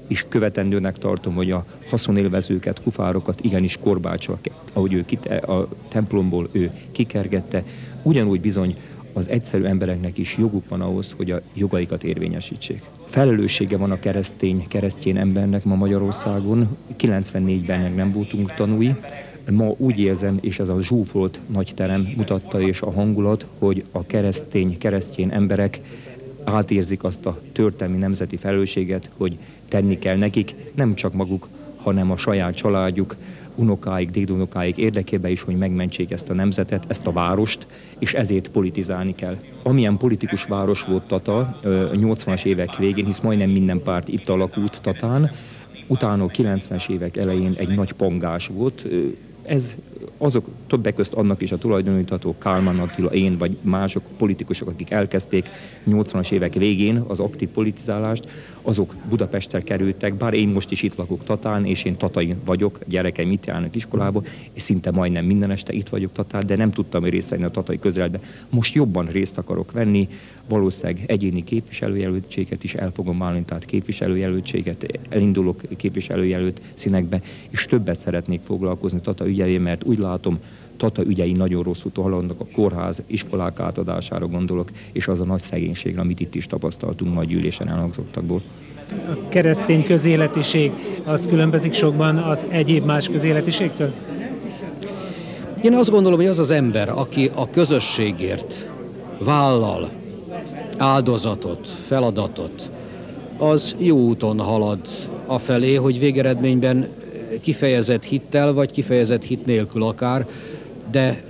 [SPEAKER 15] és követendőnek tartom, hogy a haszonélvezőket, kufárokat igenis korbácsolva, ahogy ő a templomból ő kikergette, ugyanúgy bizony az egyszerű embereknek is joguk van ahhoz, hogy a jogaikat érvényesítsék. Felelőssége van a keresztény embernek ma Magyarországon. 94-ben nem voltunk tanúi. Ma úgy érzem, és ez a zsúfolt nagy terem mutatta, és a hangulat, hogy a keresztény emberek átérzik azt a történelmi nemzeti felelősséget, hogy tenni kell nekik, nem csak maguk, hanem a saját családjuk, unokáik, dédunokáik érdekében is, hogy megmentsék ezt a nemzetet, ezt a várost, és ezért politizálni kell. Amilyen politikus város volt Tata a 80-as évek végén, hisz majdnem minden párt itt alakult Tatán, utána a 90-es évek elején egy nagy pongás volt. Ez azok többek közt annak is a tulajdonítható, Kálmán Attila, én vagy mások politikusok, akik elkezdték 80-as évek végén az aktív politizálást, azok Budapestre kerültek, bár én most is itt lakok Tatán, és én tatai vagyok, gyerekeim itt járnak iskolába, és szinte majdnem minden este itt vagyok Tatán, de nem tudtam részt venni a tatai közeletben. Most jobban részt akarok venni, valószínűleg egyéni képviselőjelöltséget is el fogom állni, tehát képviselőjelöltséget, elindulok képviselőjelölt színekbe, és többet szeretnék foglalkozni Tata ügyeivel, mert úgy látom, Tata ügyei nagyon rossz úton haladnak, a kórház, iskolák átadására gondolok, és az a nagy szegénységre, amit itt is tapasztaltunk ma a gyűlésen elhangzottakból.
[SPEAKER 12] A keresztény közéletiség az különbözik sokban az egyéb más közéletiségtől?
[SPEAKER 16] Én azt gondolom, hogy az az ember, aki a közösségért vállal áldozatot, feladatot, az jó úton halad afelé, hogy végeredményben kifejezett hittel, vagy kifejezett hit nélkül akár, de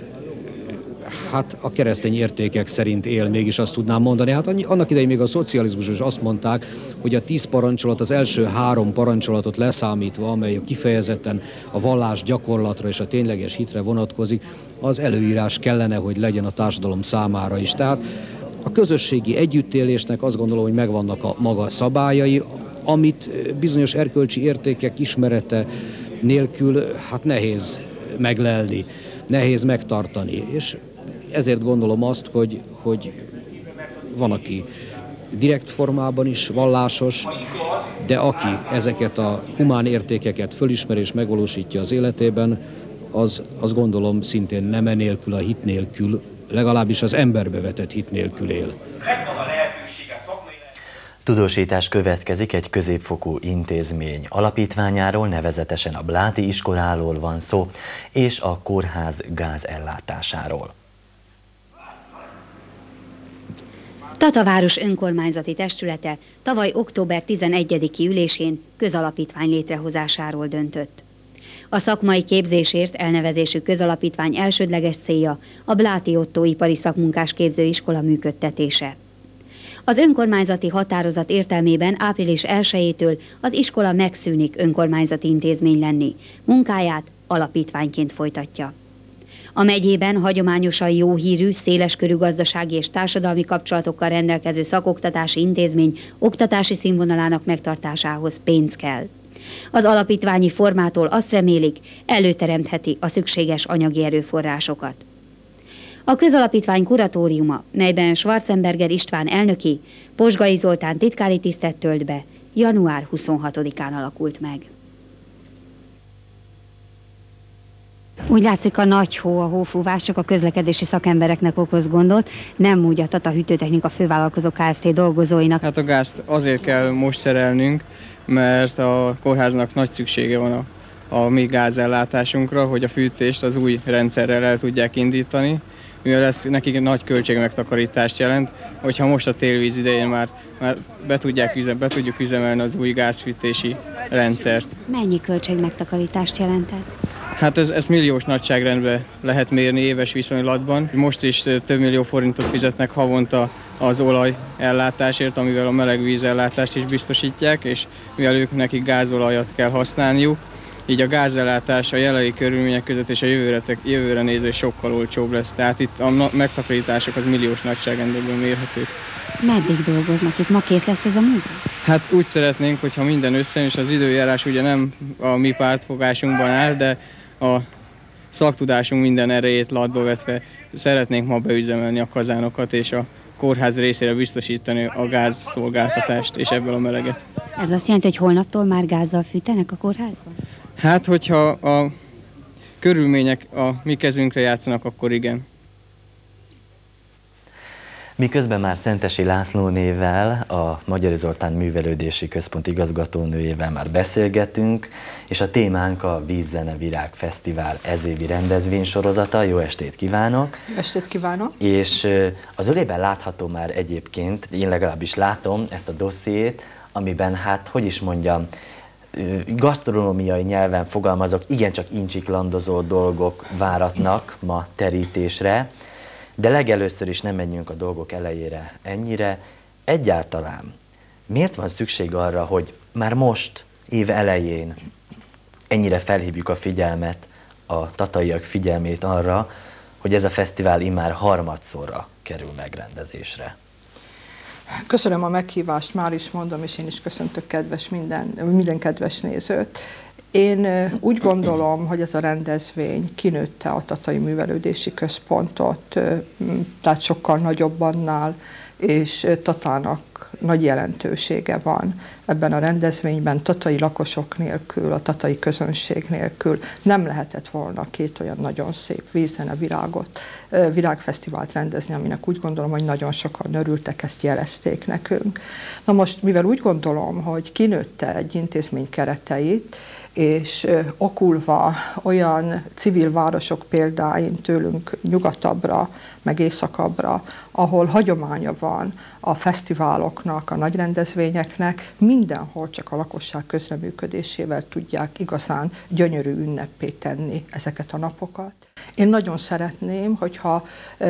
[SPEAKER 16] hát a keresztény értékek szerint él, mégis azt tudnám mondani. Hát annak idején még a szocializmusban is azt mondták, hogy a 10 parancsolat, az első 3 parancsolatot leszámítva, amely kifejezetten a vallás gyakorlatra és a tényleges hitre vonatkozik, az előírás kellene, hogy legyen a társadalom számára is. Tehát a közösségi együttélésnek azt gondolom, hogy megvannak a maga szabályai, amit bizonyos erkölcsi értékek ismerete nélkül hát nehéz meglelni, nehéz megtartani. És ezért gondolom azt, hogy van, aki direkt formában is vallásos, de aki ezeket a humán értékeket fölismer és megvalósítja az életében, az azt gondolom szintén neme nélkül, a hit nélkül, legalábbis az emberbe vetett hit nélkül él.
[SPEAKER 1] Tudósítás következik egy középfokú intézmény alapítványáról, nevezetesen a Bláti iskoláról van szó, és a kórház gázellátásáról.
[SPEAKER 17] Tataváros önkormányzati testülete tavaly október 11-i ülésén közalapítvány létrehozásáról döntött. A szakmai képzésért elnevezésű közalapítvány elsődleges célja a Bláti Ottó ipari szakmunkás képzőiskola működtetése. Az önkormányzati határozat értelmében április 1-től az iskola megszűnik önkormányzati intézmény lenni, munkáját alapítványként folytatja. A megyében hagyományosan jó hírű, széleskörű gazdasági és társadalmi kapcsolatokkal rendelkező szakoktatási intézmény oktatási színvonalának megtartásához pénz kell. Az alapítványi formától azt remélik, előteremtheti a szükséges anyagi erőforrásokat. A közalapítvány kuratóriuma, melyben Schwarzenberger István elnöki, Posgai Zoltán titkári tisztet tölt be, január 26-án alakult meg. Úgy látszik, a nagy hó, a hófúvás csak a közlekedési szakembereknek okoz gondot, nem úgy a Tata Hűtőtechnika Fővállalkozó Kft. Dolgozóinak.
[SPEAKER 18] Hát a gázt azért kell most szerelnünk, mert a kórháznak nagy szüksége van a mi gázellátásunkra, hogy a fűtést az új rendszerrel el tudják indítani, mivel ez nekik nagy költségmegtakarítást jelent, hogyha most a télvíz idején már be tudjuk üzemelni az új gázfűtési rendszert.
[SPEAKER 17] Mennyi költségmegtakarítást jelent ez?
[SPEAKER 18] Hát ez milliós nagyságrendben lehet mérni éves viszonylatban. Most is több millió forintot fizetnek havonta az olajellátásért, amivel a melegvízellátást is biztosítják, és mivel nekik gázolajat kell használniuk, így a gázellátás a jelenlegi körülmények között és a jövőre nézve sokkal olcsóbb lesz. Tehát itt a megtakarítások az milliós nagyságrendben mérhetők.
[SPEAKER 17] Meddig dolgoznak itt? Ma kész lesz ez a munka?
[SPEAKER 18] Hát úgy szeretnénk, hogyha minden összejön, és az időjárás ugye nem a mi pártfogásunkban áll, de a szaktudásunk minden erejét latba vetve szeretnénk ma beüzemelni a kazánokat, és a kórház részére biztosítani a gázszolgáltatást és ebből a meleget.
[SPEAKER 17] Ez azt jelenti, hogy holnaptól már gázzal fűtenek a kórházban?
[SPEAKER 18] Hát, hogyha a körülmények a mi kezünkre játszanak, akkor igen.
[SPEAKER 1] Miközben már Szentesi Lászlónével, a Magyari Zoltán Művelődési Központ igazgatónőjével már beszélgetünk, és a témánk a Víz, Zene, Virág Fesztivál ezévi rendezvénysorozata. Jó estét kívánok!
[SPEAKER 19] Jó estét kívánok!
[SPEAKER 1] És az ölében látható már egyébként, én legalábbis látom ezt a dossziét, amiben, hát, hogy is mondjam, gasztronómiai nyelven fogalmazok, igencsak incsiklandozó dolgok váratnak ma terítésre, de legelőször is nem menjünk a dolgok elejére ennyire. Egyáltalán miért van szükség arra, hogy már most, év elején ennyire felhívjuk a figyelmet, a tataiak figyelmét arra, hogy ez a fesztivál immár harmadszorra kerül megrendezésre?
[SPEAKER 19] Köszönöm a meghívást, már is mondom, és én is köszöntök minden kedves nézőt. Én úgy gondolom, hogy ez a rendezvény kinőtte a Tatai Művelődési Központot, tehát sokkal nagyobb annál, és Tatának nagy jelentősége van ebben a rendezvényben. Tatai lakosok nélkül, a tatai közönség nélkül nem lehetett volna két olyan nagyon szép Víz, Zene, Virágfesztivált rendezni, aminek úgy gondolom, hogy nagyon sokan örültek, ezt jelezték nekünk. Na most, mivel úgy gondolom, hogy kinőtte egy intézmény kereteit, és okulva olyan civil városok példáin tőlünk nyugatabbra, meg északabbra, ahol hagyománya van a fesztiváloknak, a nagy rendezvényeknek, mindenhol csak a lakosság közreműködésével tudják igazán gyönyörű ünnepé tenni ezeket a napokat. Én nagyon szeretném, hogyha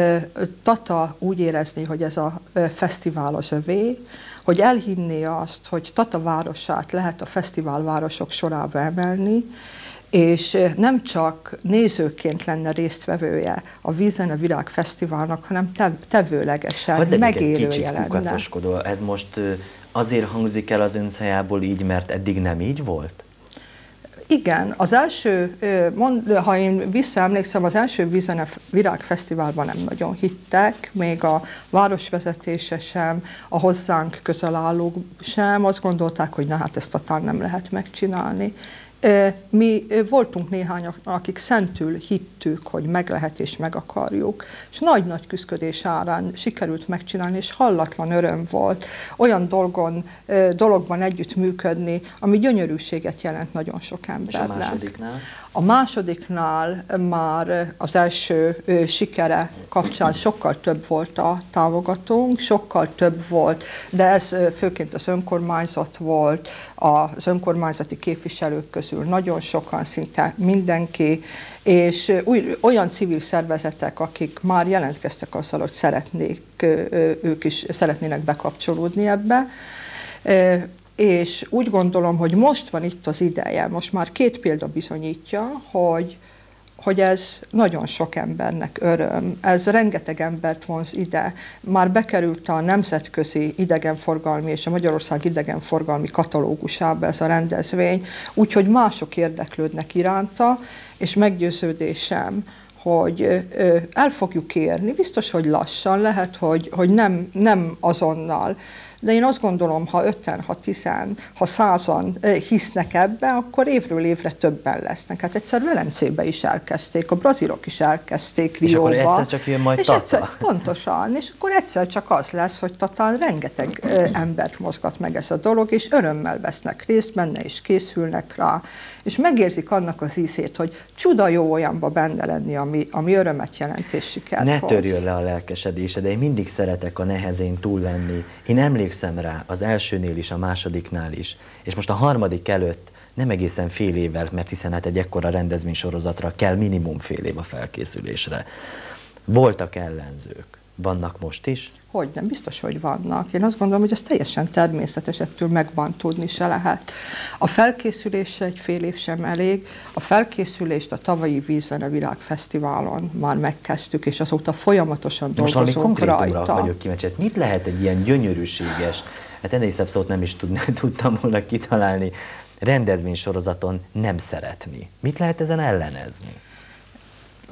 [SPEAKER 19] Tata úgy érezné, hogy ez a fesztivál az övé, hogy elhinné azt, hogy Tata városát lehet a fesztiválvárosok sorába emelni, és nem csak nézőként lenne résztvevője a Víz, Zene, Virág Fesztiválnak, hanem tevőlegesen, megélője lenne.
[SPEAKER 1] Ez most azért hangzik el az ön szájából így, mert eddig nem így volt?
[SPEAKER 19] Igen, az első, ha én visszaemlékszem, az első Víz, Zene, Virág Fesztiválban nem nagyon hittek, még a városvezetése sem, a hozzánk közel állók sem, azt gondolták, hogy na hát ezt Tatán nem lehet megcsinálni. Mi voltunk néhányak, akik szentül hittük, hogy meg lehet és meg akarjuk, és nagy-nagy küszködés árán sikerült megcsinálni, és hallatlan öröm volt olyan dologban együtt működni, ami gyönyörűséget jelent nagyon sok embernek.
[SPEAKER 1] És a másodiknál?
[SPEAKER 19] A másodiknál már az első sikere kapcsán sokkal több volt a támogatónk, sokkal több volt, de ez főként az önkormányzat volt, az önkormányzati képviselők közül nagyon sokan, szinte mindenki, és olyan civil szervezetek, akik már jelentkeztek azzal, hogy ők is szeretnének bekapcsolódni ebbe, és úgy gondolom, hogy most van itt az ideje, most már 2 példa bizonyítja, hogy ez nagyon sok embernek öröm, ez rengeteg embert vonz ide. Már bekerült a nemzetközi idegenforgalmi és a Magyarország idegenforgalmi katalógusába ez a rendezvény, úgyhogy mások érdeklődnek iránta, és meggyőződésem, hogy el fogjuk érni, biztos, hogy lassan, lehet, hogy nem azonnal, de én azt gondolom, ha 5-en, ha 10-en, ha 100-an hisznek ebbe, akkor évről évre többen lesznek. Hát egyszer Velencébe is elkezdték, a brazilok is elkezdték Rióba.
[SPEAKER 1] És akkor egyszer csak jön majd Tata.
[SPEAKER 19] Pontosan, és akkor egyszer csak az lesz, hogy Tatán rengeteg embert mozgat meg ez a dolog, és örömmel vesznek részt benne, és készülnek rá, és megérzik annak az ízét, hogy csuda jó olyanba benne lenni, ami örömet jelent és sikert
[SPEAKER 1] Ne
[SPEAKER 19] hoz.
[SPEAKER 1] törjön le a lelkesedése, de én mindig szeretek a nehezén túl lenni. Én emlékszem rá az elsőnél is, a másodiknál is, és most a harmadik előtt nem egészen fél évvel, mert hiszen hát egy ekkora rendezvénysorozatra kell minimum fél év a felkészülésre. Voltak ellenzők. Vannak most is?
[SPEAKER 19] Hogy nem, biztos, hogy vannak. Én azt gondolom, hogy ez teljesen természetes, ettől megbántódni se lehet. A felkészülésre egy fél év sem elég. A felkészülést a tavalyi Víz, Zene, Virág Fesztiválon már megkezdtük, és azóta folyamatosan dolgozunk rajta.
[SPEAKER 1] Vagyok kíváncsi. Mit lehet egy ilyen gyönyörűséges, hát ennél szebb szót nem is tudtam volna kitalálni, rendezvénysorozaton nem szeretni? Mit lehet ezen ellenezni?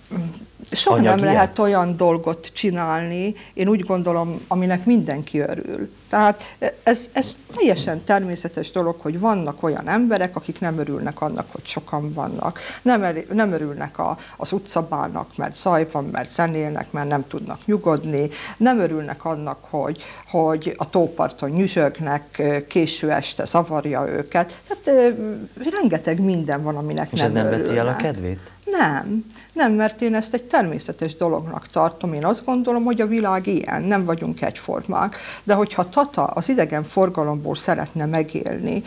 [SPEAKER 19] soha nem lehet olyan dolgot csinálni, én úgy gondolom, aminek mindenki örül. Tehát ez teljesen természetes dolog, hogy vannak olyan emberek, akik nem örülnek annak, hogy sokan vannak. Nem örülnek az utcabának, mert zaj van, mert zenélnek, mert nem tudnak nyugodni. Nem örülnek annak, hogy a tóparton nyüzsögnek, késő este zavarja őket. Tehát rengeteg minden van, aminek
[SPEAKER 1] és
[SPEAKER 19] nem örülnek.
[SPEAKER 1] És ez nem veszi el a kedvét?
[SPEAKER 19] Nem, mert én ezt egy természetes dolognak tartom. Én azt gondolom, hogy a világ ilyen, nem vagyunk egyformák. De hogyha Tata az idegenforgalomból szeretne megélni,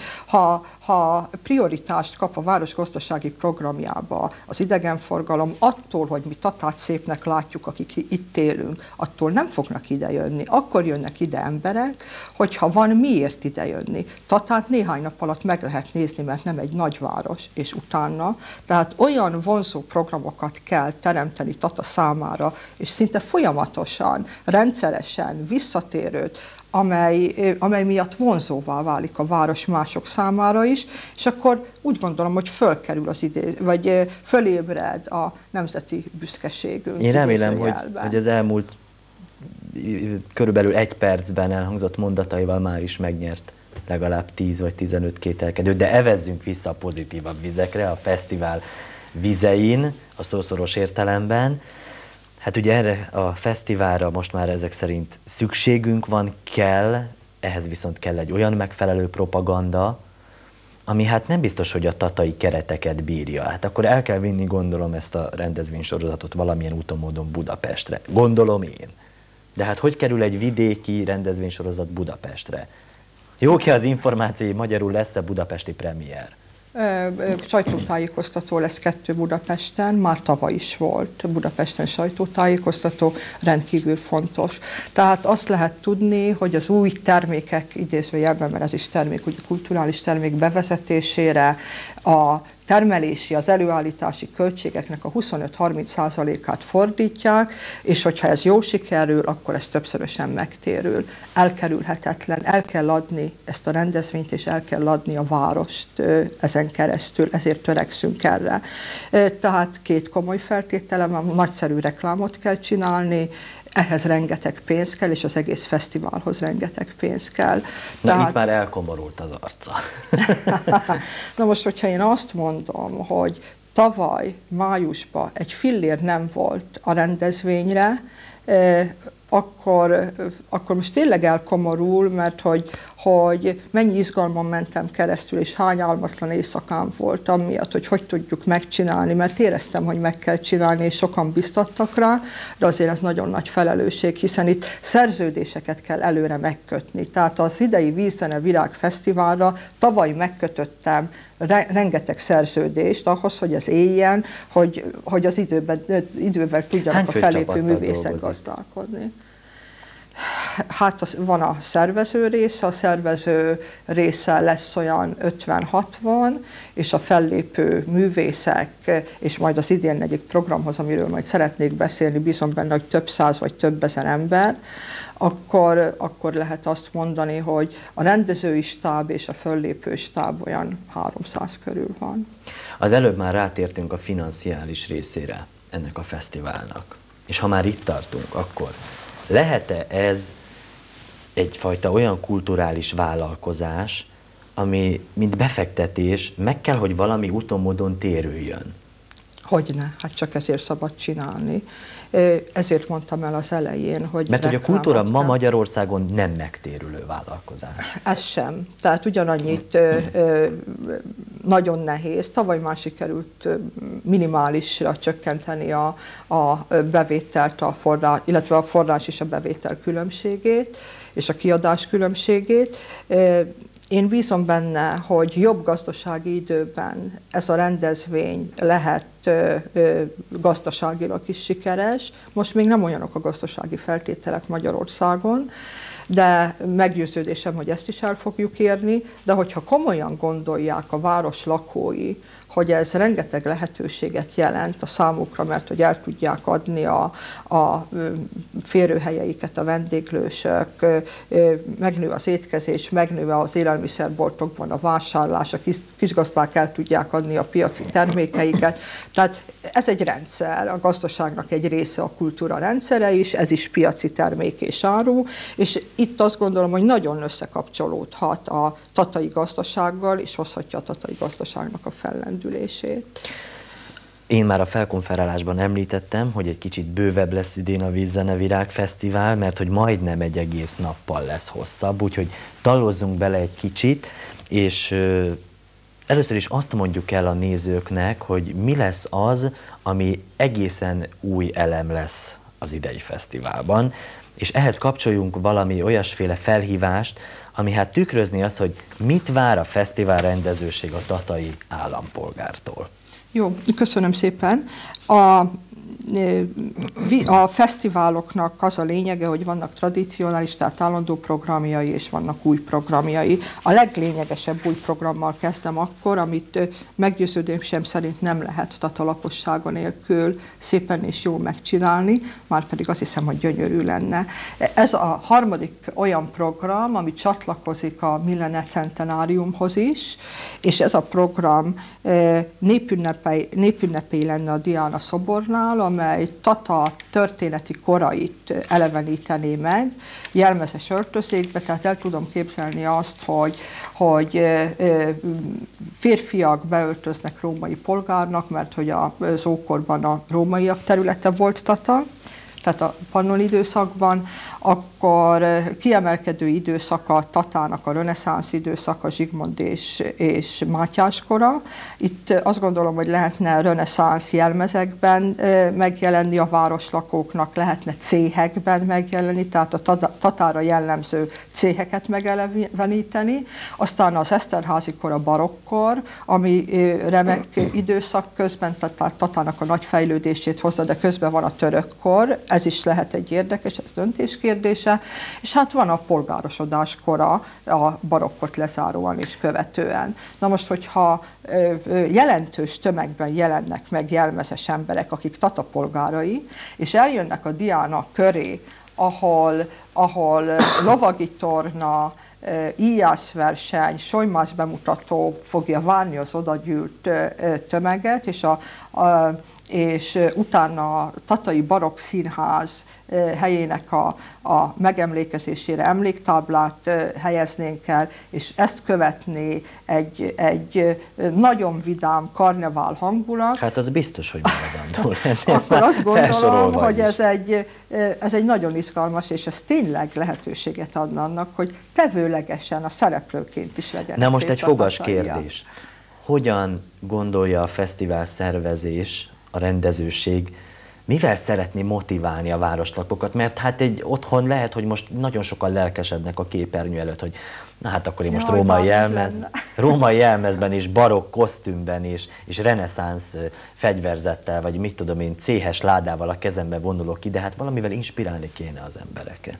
[SPEAKER 19] ha prioritást kap a városgazdasági programjába az idegenforgalom, attól, hogy mi Tatát szépnek látjuk, akik itt élünk, attól nem fognak idejönni. Akkor jönnek ide emberek, hogyha van miért idejönni. Tatát néhány nap alatt meg lehet nézni, mert nem egy nagyváros, és utána. Tehát olyan vonzó programokat kell teremteni Tata számára, és szinte folyamatosan, rendszeresen, visszatérőt, amely miatt vonzóvá válik a város mások számára is, és akkor úgy gondolom, hogy fölkerül vagy fölébred a nemzeti büszkeségünk.
[SPEAKER 1] Én remélem, hogy az elmúlt körülbelül 1 percben elhangzott mondataival már is megnyert legalább 10 vagy 15 kételkedőt, de evezzünk vissza a pozitívabb vizekre, a fesztivál vizein, a szószoros értelemben. Hát ugye erre a fesztiválra most már ezek szerint szükségünk van, ehhez viszont kell egy olyan megfelelő propaganda, ami hát nem biztos, hogy a tatai kereteket bírja. Hát akkor el kell vinni, gondolom, ezt a rendezvénysorozatot valamilyen úton, módon Budapestre. Gondolom én. De hát hogy kerül egy vidéki rendezvénysorozat Budapestre? Jók-e az információi, magyarul lesz-e budapesti premier?
[SPEAKER 19] Sajtótájékoztató lesz 2 Budapesten, már tavaly is volt Budapesten sajtótájékoztató, rendkívül fontos. Tehát azt lehet tudni, hogy az új termékek, idézőjelben, mert ez is termék, ugye kulturális termék bevezetésére a termelési, az előállítási költségeknek a 25-30%-át fordítják, és hogyha ez jó sikerül, akkor ez többszörösen megtérül. Elkerülhetetlen, el kell adni ezt a rendezvényt, és el kell adni a várost ezen keresztül, ezért törekszünk erre. Tehát 2 komoly feltételem, nagyszerű reklámot kell csinálni, ehhez rengeteg pénz kell, és az egész fesztiválhoz rengeteg pénz kell.
[SPEAKER 1] Na, itt már elkomorult az arca.
[SPEAKER 19] Na most, hogyha én azt mondom, hogy tavaly májusban egy fillér nem volt a rendezvényre, akkor most tényleg elkomorul, mert hogy mennyi izgalmon mentem keresztül, és hány álmatlan éjszakám volt amiatt, hogy tudjuk megcsinálni, mert éreztem, hogy meg kell csinálni, és sokan biztattak rá, de azért ez nagyon nagy felelősség, hiszen itt szerződéseket kell előre megkötni. Tehát az idei Vízzene Virág Fesztiválra tavaly megkötöttem rengeteg szerződést ahhoz, hogy ez éljen, hogy az idővel tudjanak a fellépő művészek gazdálkodni. Hát van a szervező része, a szervező része lesz olyan 50-60, és a fellépő művészek, és majd az idén egyik programhoz, amiről majd szeretnék beszélni, bízom benne, hogy több száz vagy több ezer ember, akkor lehet azt mondani, hogy a rendezői stáb és a föllépő stáb olyan 300 körül van.
[SPEAKER 1] Az előbb már rátértünk a financiális részére ennek a fesztiválnak. És ha már itt tartunk, akkor lehet-e ez egyfajta olyan kulturális vállalkozás, ami, mint befektetés, meg kell, hogy valami úton, módon térüljön?
[SPEAKER 19] Hogyne, hát csak ezért szabad csinálni. Ezért mondtam el az elején, hogy...
[SPEAKER 1] Mert hogy a kultúra ma Magyarországon nem megtérülő vállalkozás.
[SPEAKER 19] Ez sem. Tehát ugyanannyit nagyon nehéz. Tavaly már sikerült minimálisra csökkenteni a bevételt, illetve a forrás és a bevétel különbségét, és a kiadás különbségét. Én bízom benne, hogy jobb gazdasági időben ez a rendezvény lehet gazdaságilag is sikeres. Most még nem olyanok a gazdasági feltételek Magyarországon, de meggyőződésem, hogy ezt is el fogjuk érni, de hogyha komolyan gondolják a város lakói, hogy ez rengeteg lehetőséget jelent a számukra, mert hogy el tudják adni a férőhelyeiket a vendéglősök, megnő az étkezés, megnő az élelmiszerboltokban a vásárlás, a kisgazdák el tudják adni a piaci termékeiket. Tehát ez egy rendszer, a gazdaságnak egy része a kultúra rendszere is, ez is piaci termék és áru, és itt azt gondolom, hogy nagyon összekapcsolódhat a tatai gazdasággal, és hozhatja a tatai gazdaságnak a fellendülését.
[SPEAKER 1] Én már a felkonferálásban említettem, hogy egy kicsit bővebb lesz idén a Vízzenevirág Fesztivál, mert hogy majdnem egy egész nappal lesz hosszabb, úgyhogy tallozzunk bele egy kicsit, és először is azt mondjuk el a nézőknek, hogy mi lesz az, ami egészen új elem lesz az idei fesztiválban, és ehhez kapcsoljunk valami olyasféle felhívást, ami hát tükrözni azt, hogy mit vár a fesztivál rendezőség a tatai állampolgártól.
[SPEAKER 19] Jó, köszönöm szépen. A fesztiváloknak az a lényege, hogy vannak tradicionális, tehát állandó programjai, és vannak új programjai. A leglényegesebb új programmal kezdem akkor, amit meggyőződésem szerint nem lehet tatalapossága nélkül szépen és jól megcsinálni, már pedig azt hiszem, hogy gyönyörű lenne. Ez a harmadik olyan program, ami csatlakozik a Millene Centenáriumhoz is, és ez a program népünnepei lenne a Diana szobornál, amely Tata történeti korait elevenítené meg, jelmezes öltözékbe, tehát el tudom képzelni azt, hogy férfiak beöltöznek római polgárnak, mert hogy az ókorban a rómaiak területe volt Tata, tehát a pannon időszakban, akkor kiemelkedő időszaka Tatának a reneszánsz időszaka, Zsigmond és Mátyás kora. Itt azt gondolom, hogy lehetne reneszánsz jelmezekben megjelenni a városlakóknak, lehetne céhekben megjelenni, tehát a Tatára jellemző céheket megeleveníteni. Aztán az Eszterházy kor, a barokkor, ami remek időszak közben, tehát Tatának a nagy fejlődését hozza, de közben van a török kor, ez is lehet egy érdekes, ez döntés kérdése, és hát van a polgárosodás kora a barokkot lezáróan és követően. Na most, hogyha jelentős tömegben jelennek meg jelmezes emberek, akik Tata polgárai, és eljönnek a Diana köré, ahol lovagi torna, íjászverseny, sojmász bemutató fogja várni az odagyűlt tömeget, és utána a Tatai Barokk Színház helyének a megemlékezésére emléktáblát helyeznénk el, és ezt követné egy nagyon vidám karnevál hangulat.
[SPEAKER 1] Hát az biztos, hogy maradandó lenne.
[SPEAKER 19] Akkor azt gondolom, hogy ez egy nagyon izgalmas, és ez tényleg lehetőséget adna annak, hogy tevőlegesen a szereplőként is legyen.
[SPEAKER 1] Na most egy fogas kérdés. Hogyan gondolja a fesztivál szervezés, a rendezőség, mivel szeretné motiválni a városlakokat? Mert hát egy otthon lehet, hogy most nagyon sokan lelkesednek a képernyő előtt, hogy na hát akkor én most római jelmezben és barokk kosztümben és reneszánsz fegyverzettel, vagy mit tudom én, céhes ládával a kezembe vonulok ki, de hát valamivel inspirálni kéne az embereket.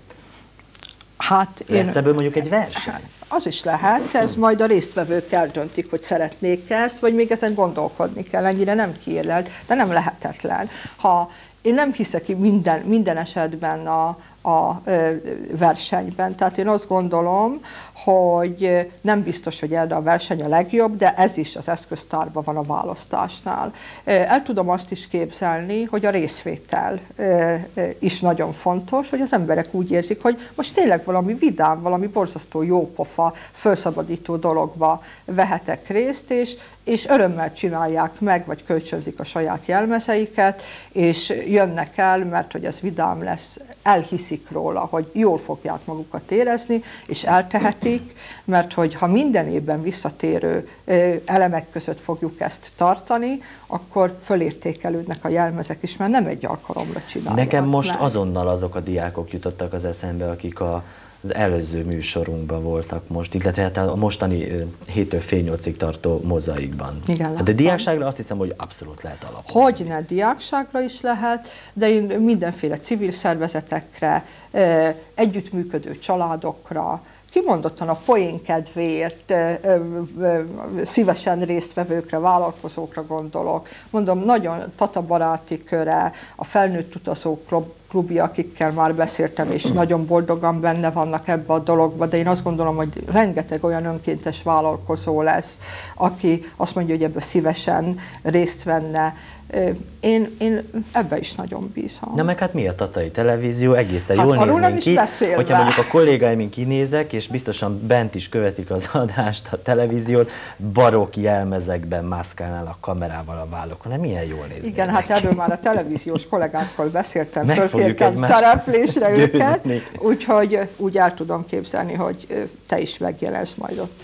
[SPEAKER 19] Hát
[SPEAKER 1] lesz ebből mondjuk egy verseny?
[SPEAKER 19] Az is lehet, ez majd a résztvevők eldöntik, hogy szeretnék ezt, vagy még ezen gondolkodni kell, ennyire nem kiérlelt, de nem lehetetlen. Én nem hiszek minden esetben a versenyben, tehát én azt gondolom, hogy nem biztos, hogy erre a verseny a legjobb, de ez is az eszköztárban van a választásnál. El tudom azt is képzelni, hogy a részvétel is nagyon fontos, hogy az emberek úgy érzik, hogy most tényleg valami vidám, valami borzasztó jópofa, felszabadító dologba vehetek részt, és örömmel csinálják meg, vagy kölcsönzik a saját jelmezeiket, és jönnek el, mert hogy ez vidám lesz, elhiszik róla, hogy jól fogják magukat érezni, és eltehetik, mert hogy ha minden évben visszatérő elemek között fogjuk ezt tartani, akkor fölértékelődnek a jelmezek is, mert nem egy alkalomra csinálják.
[SPEAKER 1] Nekem most azonnal azok a diákok jutottak az eszembe, akik az előző műsorunkban voltak most, illetve hát a mostani 7-től fél 8-ig tartó mozaikban.
[SPEAKER 19] Igen,
[SPEAKER 1] de diákságra azt hiszem, hogy abszolút lehet alapozni.
[SPEAKER 19] Hogyne, diákságra is lehet, de én mindenféle civil szervezetekre, együttműködő családokra, kimondottan a poén kedvéért szívesen résztvevőkre, vállalkozókra gondolok. Mondom, nagyon Tata baráti köre, a felnőtt utazók klubja, akikkel már beszéltem, és nagyon boldogan benne vannak ebbe a dologba, de én azt gondolom, hogy rengeteg olyan önkéntes vállalkozó lesz, aki azt mondja, hogy ebből szívesen részt venne. Én ebbe is nagyon bízom.
[SPEAKER 1] Na meg hát mi a Tatai Televízió, egészen jól
[SPEAKER 19] arról
[SPEAKER 1] néznénk
[SPEAKER 19] nem is
[SPEAKER 1] ki,
[SPEAKER 19] beszélve.
[SPEAKER 1] hogyha mondjuk a kollégáim kinézek, és biztosan bent is követik az adást, a televíziót, barokk jelmezekben mászkálnának kamerával a vállokon, nem milyen jól néznének.
[SPEAKER 19] Igen, hát erről már a televíziós kollégákkal beszéltem,
[SPEAKER 1] Meg
[SPEAKER 19] fölkértem
[SPEAKER 1] fogjuk
[SPEAKER 19] szereplésre őket,
[SPEAKER 1] győzni.
[SPEAKER 19] úgyhogy úgy el tudom képzelni, hogy te is megjelensz majd ott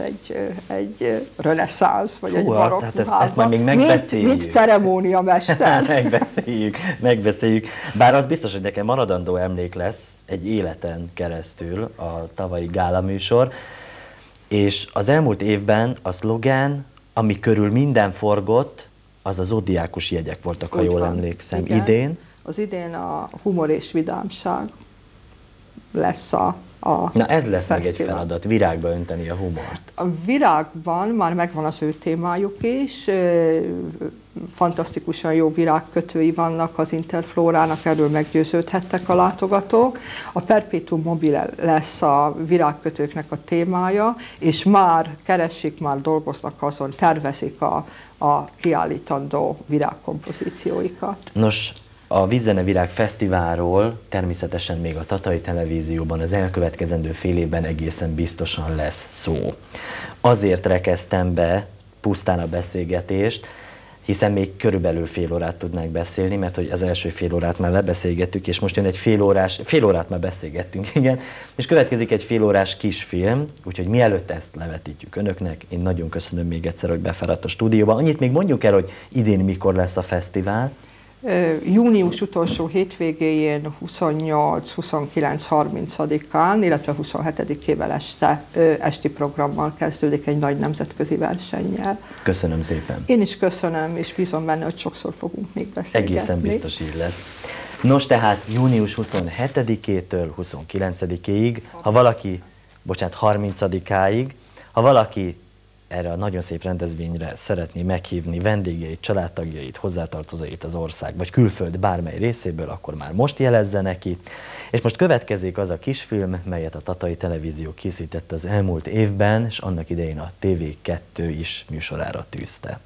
[SPEAKER 19] egy reneszánsz, vagy egy barokk
[SPEAKER 1] hát
[SPEAKER 19] ruhában,
[SPEAKER 1] ezt majd még megbeszéljük.
[SPEAKER 19] mint ceremóniamester.
[SPEAKER 1] megbeszéljük. Bár az biztos, hogy nekem maradandó emlék lesz egy életen keresztül a tavalyi gála műsor, és az elmúlt évben a szlogán, ami körül minden forgott, az a zodiákus jegyek voltak, ha jól emlékszem.
[SPEAKER 19] Igen.
[SPEAKER 1] Idén?
[SPEAKER 19] Az idén a humor és vidámság lesz a
[SPEAKER 1] Na ez lesz
[SPEAKER 19] fesztivál.
[SPEAKER 1] még egy feladat, virágba önteni a humort.
[SPEAKER 19] A virágban már megvan az ő témájuk is, fantasztikusan jó virágkötői vannak az Interflorának, erről meggyőződhettek a látogatók. A Perpetuum mobile lesz a virágkötőknek a témája, és már keresik, már dolgoznak azon, tervezik a kiállítandó virágkompozícióikat.
[SPEAKER 1] Nos, a Vízzene Virág Fesztiválról természetesen még a Tatai Televízióban az elkövetkezendő fél évben egészen biztosan lesz szó. Azért rekeztem be pusztán a beszélgetést, hiszen még körülbelül fél órát tudnánk beszélni, mert hogy az első fél órát már lebeszélgettük, és most jön egy fél órát már beszélgettünk, igen, és következik egy fél órás kisfilm, úgyhogy mielőtt ezt levetítjük önöknek, én nagyon köszönöm még egyszer, hogy befáradt a stúdióba. Annyit még mondjuk el, hogy idén mikor lesz a fesztivál.
[SPEAKER 19] Június utolsó hétvégéjén 28-29-30-án, illetve 27-ével esti programmal kezdődik egy nagy nemzetközi versennyel.
[SPEAKER 1] Köszönöm szépen.
[SPEAKER 19] Én is köszönöm, és bízom benne, hogy sokszor fogunk még beszélgetni.
[SPEAKER 1] Egészen biztos így lesz. Nos, tehát június 27-től 29-ig, ha valaki, 30-áig, ha valaki erre a nagyon szép rendezvényre szeretné meghívni vendégeit, családtagjait, hozzátartozóit az ország, vagy külföld bármely részéből, akkor már most jelezze neki. És most következik az a kisfilm, melyet a Tatai Televízió készített az elmúlt évben, és annak idején a TV2 is műsorára tűzte.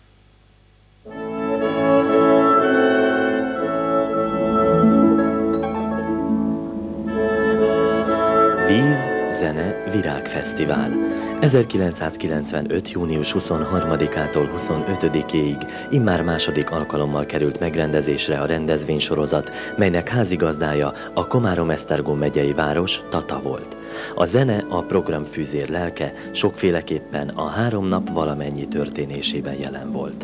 [SPEAKER 1] Víz, zene, virágfesztivál. 1995. június 23-ától 25-ig immár második alkalommal került megrendezésre a rendezvénysorozat, melynek házigazdája a Komárom-Esztergom megyei város, Tata volt. A zene, a programfűzér lelke sokféleképpen a 3 nap valamennyi történésében jelen volt.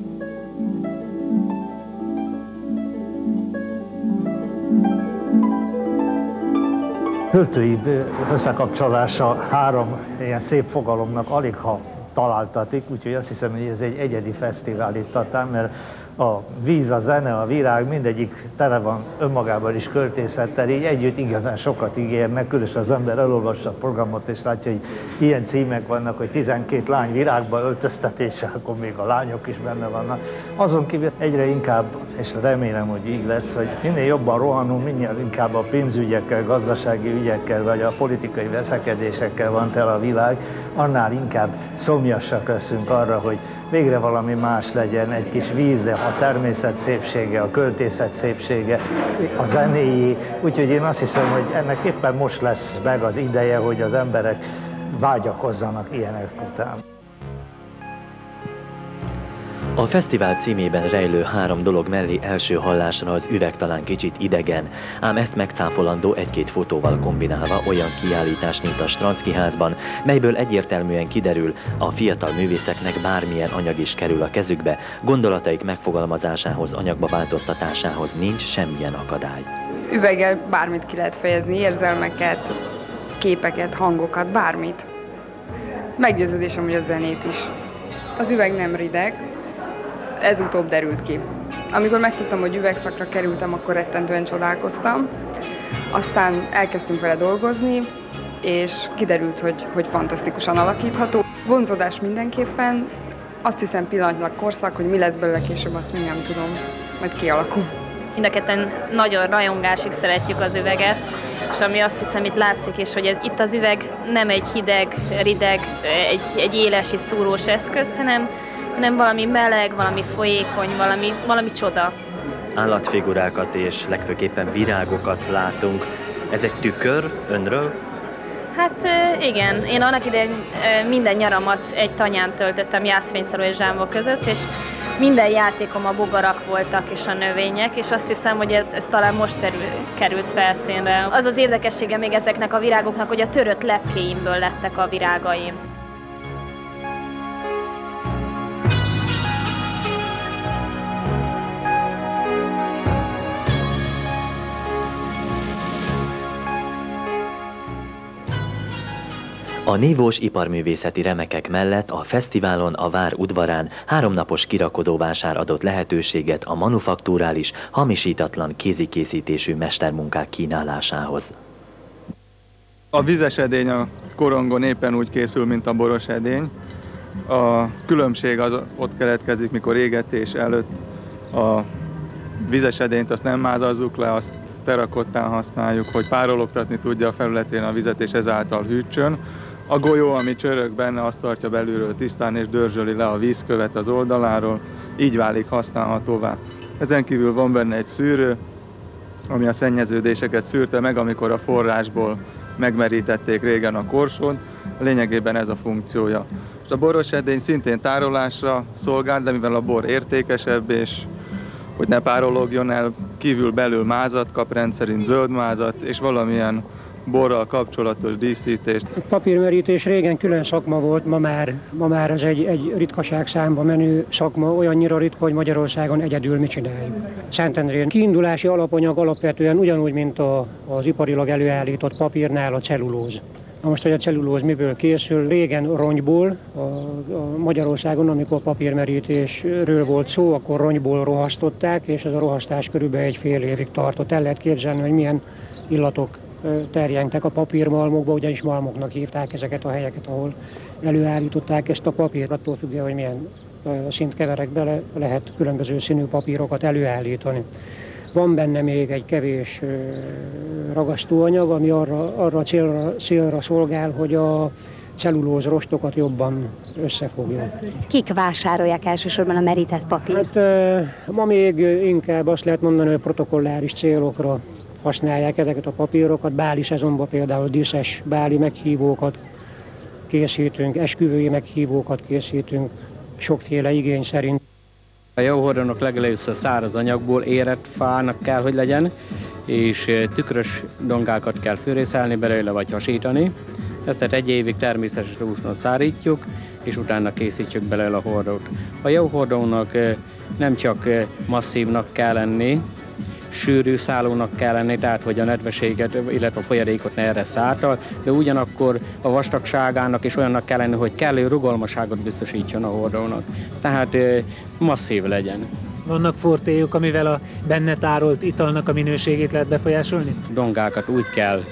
[SPEAKER 20] Költői összekapcsolása 3 ilyen szép fogalomnak alig ha találtatik, úgyhogy azt hiszem, hogy ez egy egyedi fesztivál itt Tatán, mert a víz, a zene, a virág, mindegyik tele van önmagában is költészettel, így együtt igazán sokat ígérnek, különösen az ember elolvassa a programot és látja, hogy ilyen címek vannak, hogy 12 lány virágba öltöztetése, akkor még a lányok is benne vannak. Azon kívül egyre inkább, és remélem, hogy így lesz, hogy minél jobban rohanunk, minél inkább a pénzügyekkel, gazdasági ügyekkel, vagy a politikai veszekedésekkel van tele a világ, annál inkább szomjasak leszünk arra, hogy végre valami más legyen, egy kis víze, a természet szépsége, a költészet szépsége, a zenéjé. Úgyhogy én azt hiszem, hogy ennek éppen most lesz meg az ideje, hogy az emberek vágyakozzanak ilyenek után.
[SPEAKER 10] A fesztivál címében rejlő 3 dolog mellé első hallásra az üveg talán kicsit idegen, ám ezt megcáfolandó 1-2 fotóval kombinálva olyan kiállítás, mint a Stranszky házban, melyből egyértelműen kiderül, a fiatal művészeknek bármilyen anyag is kerül a kezükbe, gondolataik megfogalmazásához, anyagba változtatásához nincs semmilyen akadály.
[SPEAKER 21] Üveggel bármit ki lehet fejezni, érzelmeket, képeket, hangokat, bármit. Meggyőződésem, hogy a zenét is. Az üveg nem rideg, ez utóbb derült ki. Amikor megtudtam, hogy üvegszakra kerültem, akkor rettentően csodálkoztam. Aztán elkezdtünk vele dolgozni, és kiderült, hogy fantasztikusan alakítható. Vonzódás mindenképpen, azt hiszem pillanatnyilag korszak, hogy mi lesz belőle később, azt még nem tudom, majd kialakul.
[SPEAKER 8] Mind a ketten nagyon rajongásig szeretjük az üveget, és ami azt hiszem itt látszik is, hogy itt az üveg nem egy hideg, rideg, egy éles és szúrós eszköz, hanem valami meleg, valami folyékony, valami csoda.
[SPEAKER 10] Állatfigurákat és legfőképpen virágokat látunk. Ez egy tükör önről?
[SPEAKER 8] Hát igen, én annak idején minden nyaramat egy tanyán töltöttem jászfényszarú és zsámbok között, és minden játékom a bogarak voltak és a növények, és azt hiszem, hogy ez talán most került felszínre. Az az érdekessége még ezeknek a virágoknak, hogy a törött lepkéimből lettek a virágaim.
[SPEAKER 10] A nívós iparművészeti remekek mellett a fesztiválon a vár udvarán 3 napos kirakodóvásár adott lehetőséget a manufakturális, hamisítatlan kézikészítésű mestermunkák kínálásához.
[SPEAKER 3] A vizes edény a korongon éppen úgy készül, mint a boros edény. A különbség az ott keletkezik, mikor égetés előtt a vizes edényt azt nem mázazzuk le, azt terakottán használjuk, hogy párologtatni tudja a felületén a vizet, és ezáltal hűtsön. A golyó, ami csörög benne, azt tartja belülről tisztán, és dörzsöli le a vízkövet az oldaláról, így válik használhatóvá. Ezen kívül van benne egy szűrő, ami a szennyeződéseket szűrte meg, amikor a forrásból megmerítették régen a korsót. Lényegében ez a funkciója. És a boros edény szintén tárolásra szolgál, de mivel a bor értékesebb, és hogy ne párologjon el, kívül-belül mázat kap, rendszerint zöld mázat, és valamilyen borral kapcsolatos díszítést.
[SPEAKER 22] A papírmerítés régen külön szakma volt, ma már ez egy ritkaság számba menő szakma, olyannyira ritka, hogy Magyarországon egyedül mit csináljuk. Szentendrén kiindulási alapanyag alapvetően ugyanúgy, mint az iparilag előállított papírnál a cellulóz. Na most, hogy a cellulóz miből készül? Régen rongyból, a Magyarországon, amikor papírmerítésről volt szó, akkor rongyból rohasztották, és ez a rohasztás körülbelül egy fél évig tartott. El lehet képzelni, hogy milyen illatok terjengtek a papírmalmokba, ugyanis malmoknak hívták ezeket a helyeket, ahol előállították ezt a papírt. Attól függően, hogy milyen szintkeverek bele lehet különböző színű papírokat előállítani. Van benne még egy kevés ragasztóanyag, ami arra a célra szolgál, hogy a cellulóz rostokat jobban összefogja.
[SPEAKER 17] Kik vásárolják elsősorban a merített papírt?
[SPEAKER 22] Hát, ma még inkább azt lehet mondani, hogy protokolláris célokra használják ezeket a papírokat. Báli szezonban például díszes báli meghívókat készítünk, esküvői meghívókat készítünk, sokféle igény szerint.
[SPEAKER 23] A jó hordónak legelőször száraz anyagból érett fának kell, hogy legyen, és tükrös dongákat kell fűrészelni belőle, vagy hasítani. Ezt tehát 1 évig természetes úton szárítjuk, és utána készítjük belőle a hordót. A jó hordónak nem csak masszívnak kell lenni, sűrű szálónak kell lenni, tehát hogy a nedveséget, illetve a folyadékot ne erre száltal, de ugyanakkor a vastagságának is olyannak kell lenni, hogy kellő rugalmaságot biztosítson a hordónak. Tehát masszív legyen.
[SPEAKER 11] Vannak fortélyok, amivel a benne tárolt italnak a minőségét lehet befolyásolni?
[SPEAKER 23] Dongákat úgy kell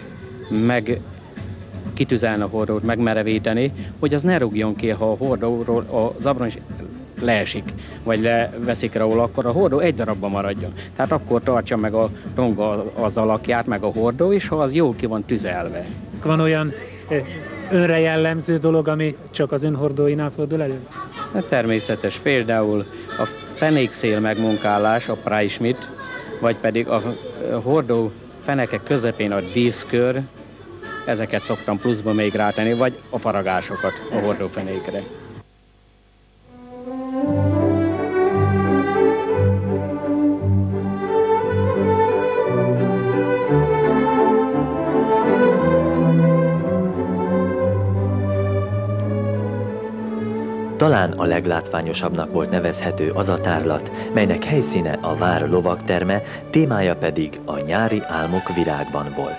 [SPEAKER 23] kitüzelni a hordót, megmerevíteni, hogy az ne rúgjon ki, ha a hordóról az abroncs leesik, vagy leveszik róla, akkor a hordó egy darabban maradjon. Tehát akkor tartsa meg a donga az alakját, meg a hordó is, ha az jól ki van tüzelve.
[SPEAKER 11] Van olyan önre jellemző dolog, ami csak az önhordóinál fordul elő?
[SPEAKER 23] Hát természetes, például a fenékszél megmunkálás, a Preischmidt, vagy pedig a hordó fenekek közepén a díszkör, ezeket szoktam pluszba még rátenni, vagy a faragásokat a hordófenékre.
[SPEAKER 10] Talán a leglátványosabbnak volt nevezhető az a tárlat, melynek helyszíne a vár lovagterme, témája pedig a nyári álmok virágban volt.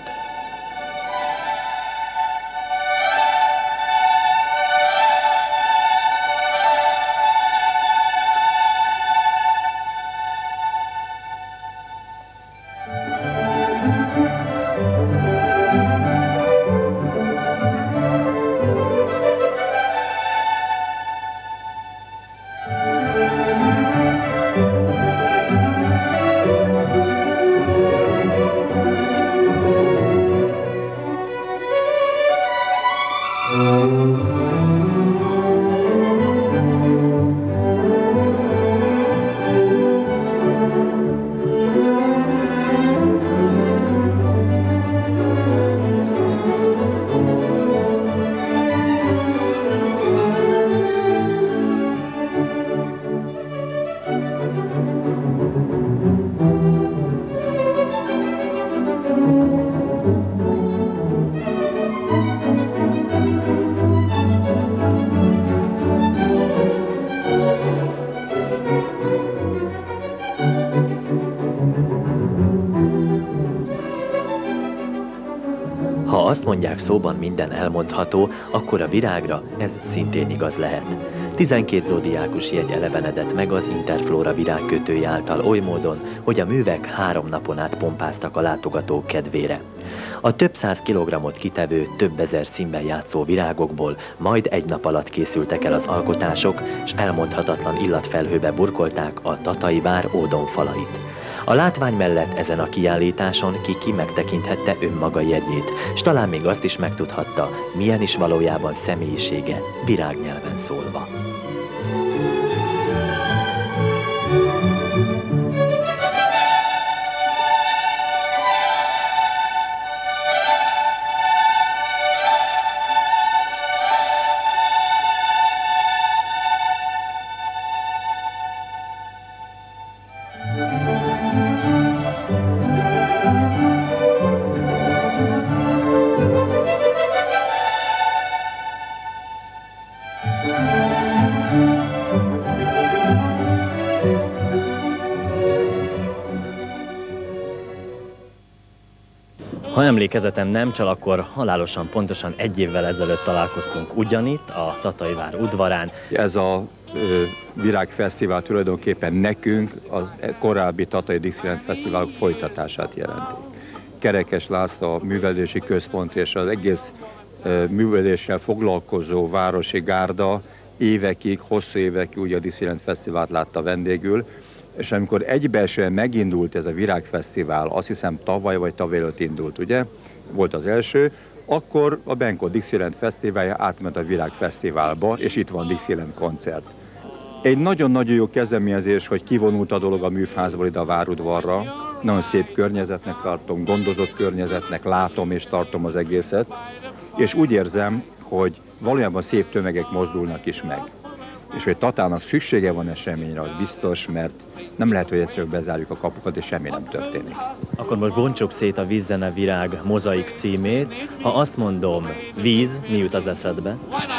[SPEAKER 10] Ha azt mondják, szóban minden elmondható, akkor a virágra ez szintén igaz lehet. 12 zódiákus jegy elevenedett meg az Interflora virágkötője által oly módon, hogy a művek 3 napon át pompáztak a látogatók kedvére. A több 100 kilogrammot kitevő, több ezer színben játszó virágokból majd egy nap alatt készültek el az alkotások, és elmondhatatlan illatfelhőbe burkolták a Tatai vár ódonfalait. A látvány mellett ezen a kiállításon ki megtekinthette önmaga jegyét, s talán még azt is megtudhatta, milyen is valójában személyisége, virágnyelven szólva. Ha emlékezetem nem csal, akkor halálosan pontosan 1 évvel ezelőtt találkoztunk ugyanitt, a Tatai vár udvarán.
[SPEAKER 2] Ez a virágfesztivál tulajdonképpen nekünk a korábbi Tatai Dixieland Fesztiválok folytatását jelenti. Kerekes László, a művelési központ és az egész műveléssel foglalkozó városi gárda évekig, hosszú évekig ugye a Dixieland Fesztivált látta vendégül, és amikor egybeesően megindult ez a virágfesztivál, azt hiszem tavaly vagy tavaly előtt indult, ugye? Volt az első, akkor a Benko Dixieland Fesztiválja átment a virágfesztiválba, és itt van Dixieland koncert. Egy nagyon-nagyon jó kezdeményezés, hogy kivonult a dolog a műfázból ide a várudvarra. Nagyon szép környezetnek tartom, gondozott környezetnek látom és tartom az egészet, és úgy érzem, hogy valójában szép tömegek mozdulnak is meg. És hogy Tatának szüksége van eseményre, az biztos, mert nem lehet, hogy egyszerűen bezárjuk a kapukat, és semmi nem történik.
[SPEAKER 10] Akkor most bontsuk szét a Vízzene Virág mozaik címét. Ha azt mondom víz, mi jut az eszedbe?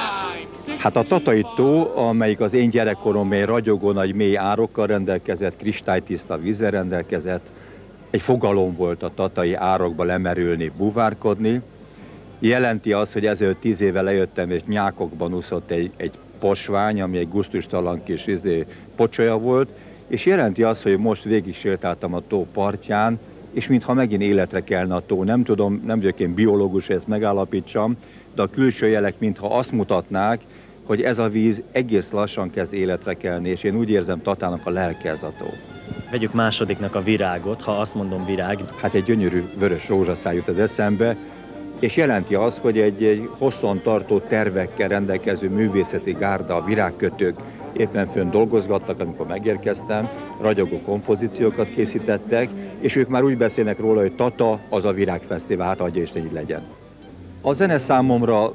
[SPEAKER 2] Hát a Tatai tó, amelyik az én gyerekkoromban ragyogó nagy mély árokkal rendelkezett, kristálytiszta vízzel rendelkezett, egy fogalom volt a tatai árokba lemerülni, buvárkodni. Jelenti azt, hogy ezelőtt 10 éve lejöttem, és nyákokban úszott egy posvány, ami egy gusztustalan kis pocsolya volt, és jelenti azt, hogy most végig sétáltam a tó partján, és mintha megint életre kelne a tó. Nem tudom, nem vagyok én biológus, hogy ezt megállapítsam, de a külső jelek mintha azt mutatnák, hogy ez a víz egész lassan kezd életre kelni, és én úgy érzem, Tatának a lelke ez a tó.
[SPEAKER 10] Vegyük másodiknak a virágot, ha azt mondom virág.
[SPEAKER 2] Hát egy gyönyörű vörös rózsaszál jut az eszembe, és jelenti azt, hogy egy hosszan tartó tervekkel rendelkező művészeti gárda, a virágkötők éppen fönn dolgozgattak, amikor megérkeztem, ragyogó kompozíciókat készítettek, és ők már úgy beszélnek róla, hogy Tata az a virágfesztivál, hát adja Isten, így legyen. A zene számomra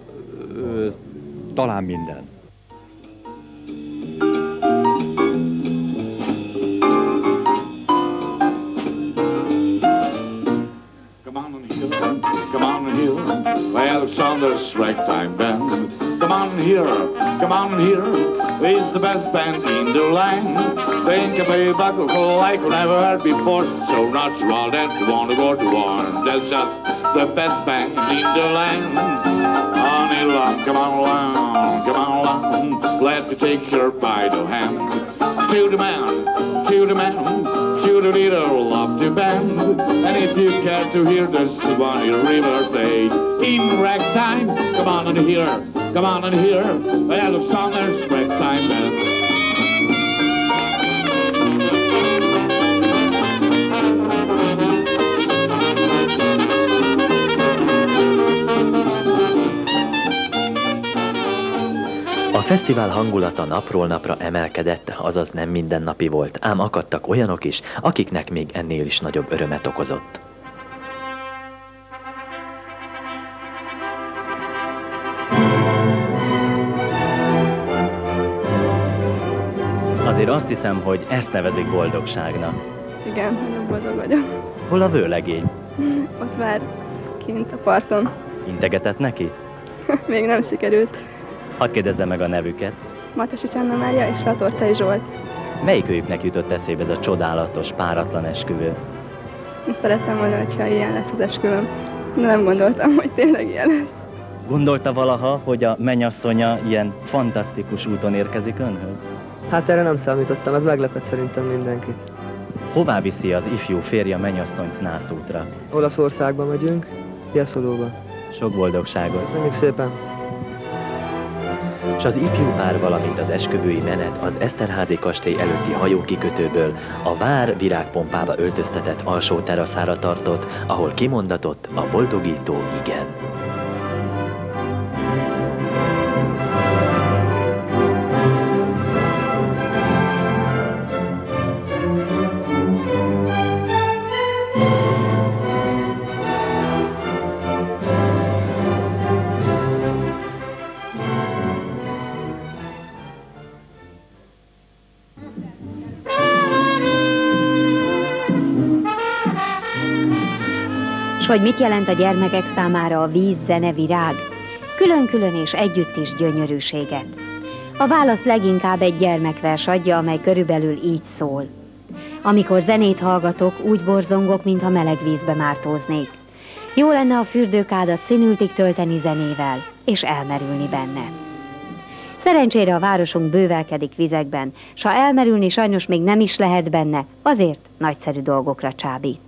[SPEAKER 2] talán minden.
[SPEAKER 5] Alexander's ragtime band. Come on here, is the best band in the land. They can play buckle like I never heard before, so natural that you want to go to war. That's just the best band in the land. Honey, love, come on along, let me take her by the hand. To the man, to the little of the band. And if you care to hear this one river play in ragtime, come on and hear, Alexander's ragtime band.
[SPEAKER 10] fesztivál hangulata napról napra emelkedett, azaz nem mindennapi volt, ám akadtak olyanok is, akiknek még ennél is nagyobb örömet okozott. Azért azt hiszem, hogy ezt nevezik boldogságnak.
[SPEAKER 4] Igen, nagyon boldog vagyok.
[SPEAKER 10] Hol a vőlegény?
[SPEAKER 4] Ott vár kint a parton.
[SPEAKER 10] Integetett neki?
[SPEAKER 4] Még nem sikerült.
[SPEAKER 10] Hadd kérdezze meg a nevüket.
[SPEAKER 4] Matasics Anna Mária és Latorcai Zsolt.
[SPEAKER 10] Melyikőjüknek jutott eszébe ez a csodálatos, páratlan esküvő?
[SPEAKER 4] Én szerettem volna, hogyha ilyen lesz az esküvőm, de nem gondoltam, hogy tényleg ilyen lesz.
[SPEAKER 10] Gondolta valaha, hogy a mennyasszonya ilyen fantasztikus úton érkezik önhöz?
[SPEAKER 6] Hát erre nem számítottam, ez meglepett szerintem mindenkit.
[SPEAKER 10] Hová viszi az ifjú férje a mennyasszonyt nászútra?
[SPEAKER 6] Olaszországba megyünk, Jászolóba.
[SPEAKER 10] Sok boldogságot!
[SPEAKER 6] Köszönjük szépen!
[SPEAKER 10] És az ifjú pár, valamint az esküvői menet az Eszterházi kastély előtti hajókikötőből a vár virágpompába öltöztetett alsó teraszára tartott, ahol kimondatott a boldogító igen.
[SPEAKER 17] S hogy mit jelent a gyermekek számára a víz, zene, virág? Külön-külön és együtt is gyönyörűséget. A választ leginkább egy gyermekvers adja, amely körülbelül így szól. Amikor zenét hallgatok, úgy borzongok, mintha meleg vízbe mártóznék. Jó lenne a fürdőkádat színültig tölteni zenével, és elmerülni benne. Szerencsére a városunk bővelkedik vizekben, s ha elmerülni sajnos még nem is lehet benne, azért nagyszerű dolgokra csábít.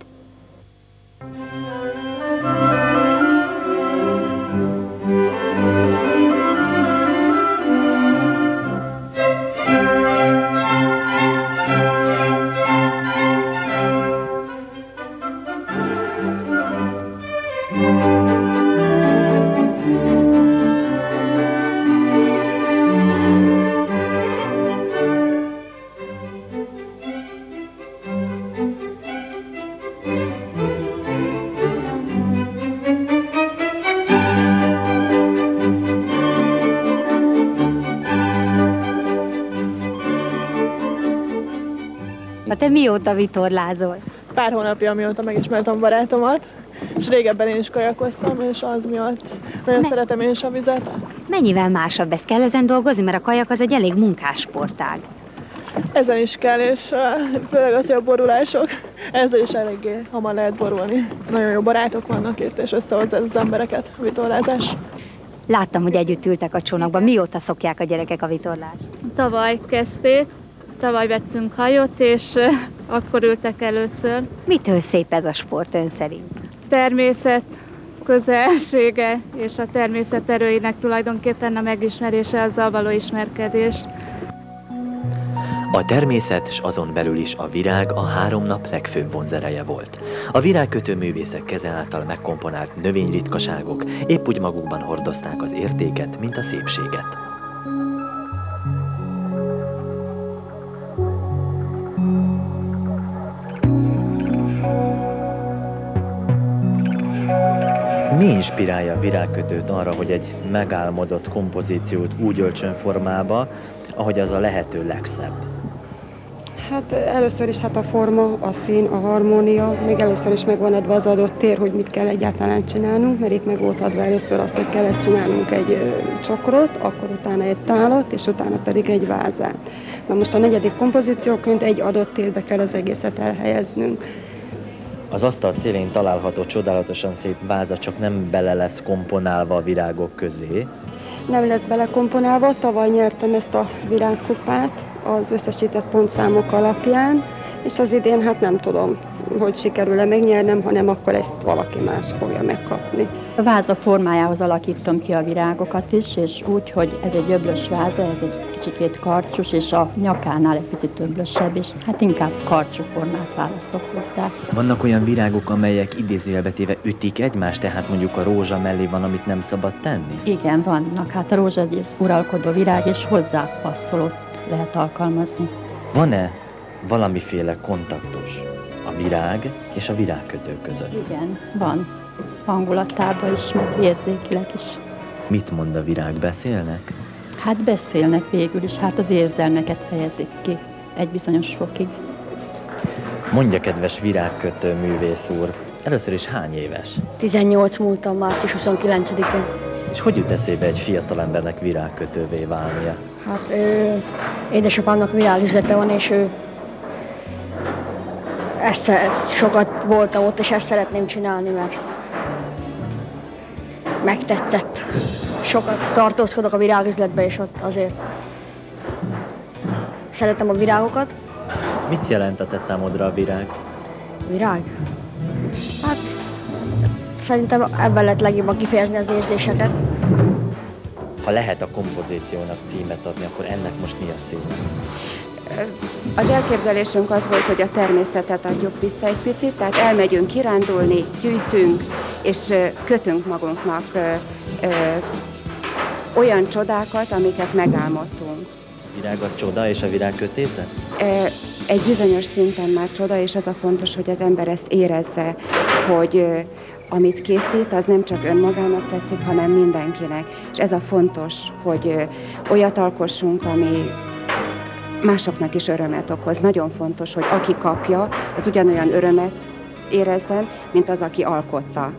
[SPEAKER 17] Te mióta vitorlázol?
[SPEAKER 7] Pár hónapja, mióta megismertem barátomat, és régebben én is kajakoztam, és az miatt nagyon szeretem én is a vizet.
[SPEAKER 17] Mennyivel másabb ez? Kell ezen dolgozni, mert a kajak az egy elég munkás sportág.
[SPEAKER 7] Ezen is kell, és főleg az, hogy a borulások, ezzel is eléggé hamar lehet borulni. Nagyon jó barátok vannak itt, és összehozza az embereket a vitorlázás.
[SPEAKER 17] Láttam, hogy együtt ültek a csónakban. Mióta szokják a gyerekek a vitorlást?
[SPEAKER 24] Tavaly kezdték. Tavaly vettünk hajót, és akkor ültek először.
[SPEAKER 17] Mitől szép ez a sport ön szerint?
[SPEAKER 24] Természet közelsége, és a természet erőinek tulajdonképpen a megismerése, azzal való ismerkedés.
[SPEAKER 10] A természet, s azon belül is a virág a 3 nap legfőbb vonzereje volt. A virágkötő művészek keze által megkomponált növényritkaságok épp úgy magukban hordozták az értéket, mint a szépséget. Mi inspirálja a virágkötőt arra, hogy egy megálmodott kompozíciót úgy öltsön formába, ahogy az a lehető legszebb?
[SPEAKER 25] Hát először is a forma, a szín, a harmónia, még először is megvan adva az adott tér, hogy mit kell egyáltalán csinálnunk, mert itt meg volt adva először azt, hogy kellett csinálnunk egy csokrot, akkor utána egy tálat, és utána pedig egy vázát. Na most a 4. kompozícióként egy adott térbe kell az egészet elhelyeznünk.
[SPEAKER 10] Az asztal szélén található csodálatosan szép váza csak nem bele lesz komponálva a virágok közé.
[SPEAKER 25] Nem lesz belekomponálva, tavaly nyertem ezt a virágkupát az összesített pontszámok alapján, és az idén hát nem tudom, hogy sikerül-e megnyernem, hanem akkor ezt valaki más fogja megkapni.
[SPEAKER 9] A váza formájához alakítom ki a virágokat is, és úgy, hogy ez egy öblös váza, ez egy kicsikét karcsus, és a nyakánál egy picit öblösebb, és hát inkább karcsú formát választok hozzá.
[SPEAKER 10] Vannak olyan virágok, amelyek idézőjelbe téve ütik egymást, tehát mondjuk a rózsa mellé van, amit nem szabad tenni?
[SPEAKER 9] Igen, vannak. Hát a rózsa egy uralkodó virág, és hozzá passzolót lehet alkalmazni.
[SPEAKER 10] Van-e valamiféle kontaktus a virág és a virágkötő között?
[SPEAKER 9] Igen, van. Hangulatában is, meg érzékileg is.
[SPEAKER 10] Mit mond a virág? Beszélnek?
[SPEAKER 9] Hát beszélnek végül is, hát az érzelmeket fejezik ki egy bizonyos fokig.
[SPEAKER 10] Mondja, kedves virágkötő művész úr, először is hány éves?
[SPEAKER 12] 18 múltam, március 29-én.
[SPEAKER 10] És hogy jut eszébe egy fiatalembernek virágkötővé válnia?
[SPEAKER 12] Hát édesapámnak virágüzlete van, és ezt sokat voltam ott, és ezt szeretném csinálni, mert megtetszett. Sokat tartózkodok a virágüzletbe, és ott azért szeretem a virágokat.
[SPEAKER 10] Mit jelent a te számodra a virág?
[SPEAKER 12] Virág? Hát szerintem ebben lehet legjobban kifejezni az érzéseket.
[SPEAKER 10] Ha lehet a kompozíciónak címet adni, akkor ennek most mi a címe?
[SPEAKER 13] Az elképzelésünk az volt, hogy a természetet adjuk vissza egy picit, tehát elmegyünk kirándulni, gyűjtünk, és kötünk magunknak olyan csodákat, amiket megálmodtunk.
[SPEAKER 10] A virág az csoda, és a virágkötészet?
[SPEAKER 13] Egy bizonyos szinten már csoda, és az a fontos, hogy az ember ezt érezze, hogy amit készít, az nem csak önmagának tetszik, hanem mindenkinek. És ez a fontos, hogy olyat alkossunk, ami másoknak is örömet okoz. Nagyon fontos, hogy aki kapja, az ugyanolyan örömet érezzen, mint az, aki alkotta.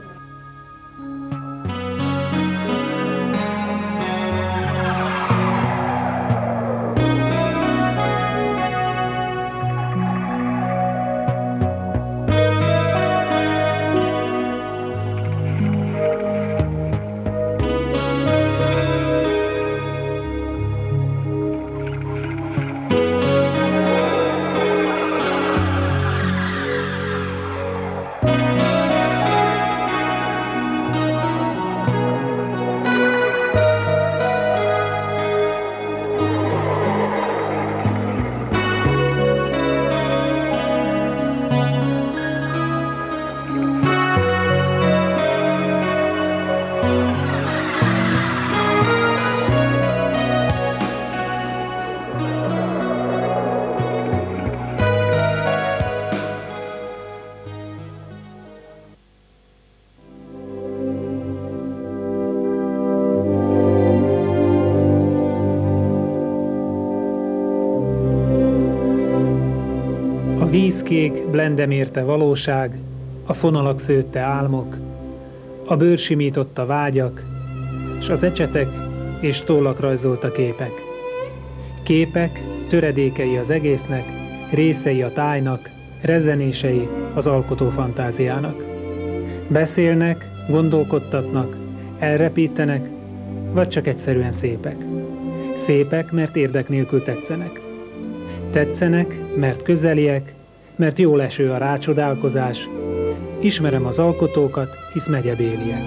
[SPEAKER 11] Vízkék, blendemérte valóság, a fonalak szőtte álmok, a bőr simította vágyak, s az ecsetek és tollak rajzolta képek. Képek, töredékei az egésznek, részei a tájnak, rezzenései az alkotó fantáziának. Beszélnek, gondolkodtatnak, elrepítenek, vagy csak egyszerűen szépek. Szépek, mert érdek nélkül tetszenek. Tetszenek, mert közeliek, mert jól eső a rácsodálkozás, ismerem az alkotókat, hisz megyebéliek.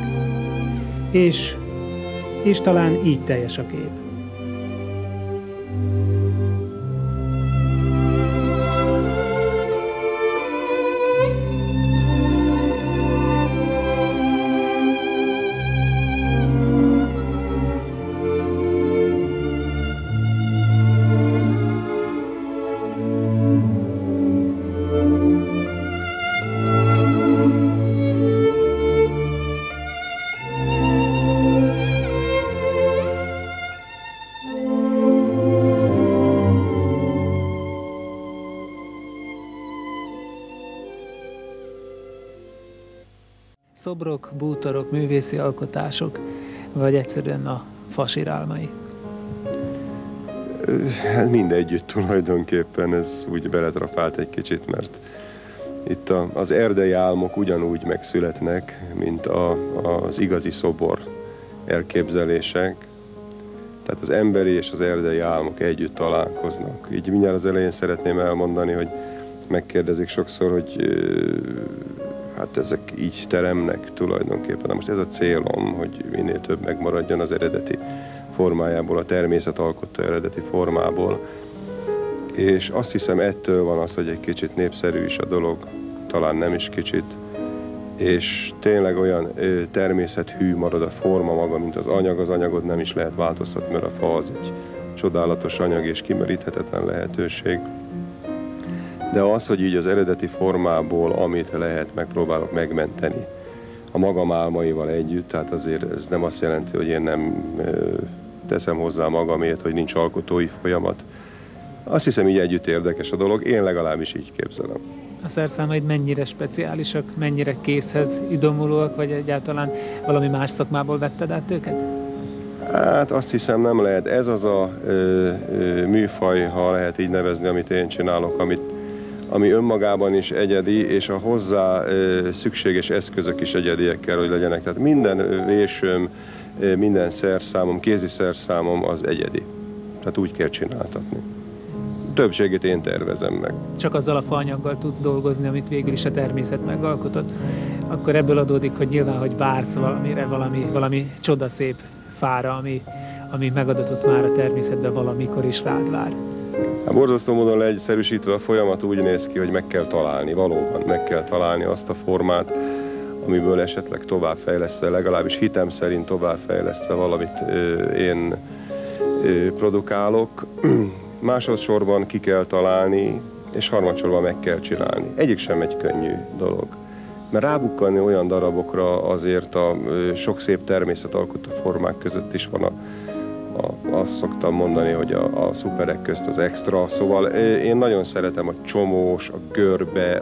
[SPEAKER 11] És talán így teljes a kép. Szobrok, bútorok, művészi alkotások, vagy egyszerűen a fasirálmai?
[SPEAKER 14] Hát mindegyütt tulajdonképpen, ez úgy beletrafált egy kicsit, mert itt az erdei álmok ugyanúgy megszületnek, mint az igazi szobor elképzelések. Tehát az emberi és az erdei álmok együtt találkoznak. Így mindjárt az elején szeretném elmondani, hogy megkérdezik sokszor, hogy hát ezek így teremnek tulajdonképpen. De most ez a célom, hogy minél több megmaradjon az eredeti formájából, a természet alkotta eredeti formából. És azt hiszem, ettől van az, hogy egy kicsit népszerű is a dolog, talán nem is kicsit, és tényleg olyan természethű marad a forma maga, mint az anyagot nem is lehet változtatni, mert a fa az egy csodálatos anyag és kimeríthetetlen lehetőség. De az, hogy így az eredeti formából, amit lehet, megpróbálok megmenteni a magam álmaival együtt, tehát azért ez nem azt jelenti, hogy én nem teszem hozzá magamért, hogy nincs alkotói folyamat. Azt hiszem, így együtt érdekes a dolog, én legalábbis így képzelem.
[SPEAKER 11] A szerszámaid mennyire speciálisak, mennyire készhez idomulóak, vagy egyáltalán valami más szakmából vetted át őket?
[SPEAKER 14] Hát azt hiszem, nem lehet. Ez az a műfaj, ha lehet így nevezni, amit én csinálok, ami önmagában is egyedi, és a hozzá szükséges eszközök is egyediek kell, hogy legyenek. Tehát minden vésőm, minden szerszámom, kézi szerszámom az egyedi. Tehát úgy kell csináltatni. Többségét én tervezem meg.
[SPEAKER 11] Csak azzal a faanyaggal tudsz dolgozni, amit végül is a természet megalkotott. Akkor ebből adódik, hogy nyilván, hogy vársz valamire, valami csodaszép fára, ami megadatott már a természetben valamikor is rád vár.
[SPEAKER 14] Hát borzasztó módon leegyszerűsítve a folyamat úgy néz ki, hogy meg kell találni, valóban meg kell találni azt a formát, amiből esetleg továbbfejlesztve, legalábbis hitem szerint továbbfejlesztve valamit én produkálok. Másodszorban ki kell találni, és harmadsorban meg kell csinálni. Egyik sem egy könnyű dolog. Mert rábukkanni olyan darabokra azért a sok szép természetalkotó formák között is van azt szoktam mondani, hogy a szuperek közt az extra. Szóval én nagyon szeretem a csomós, a görbe,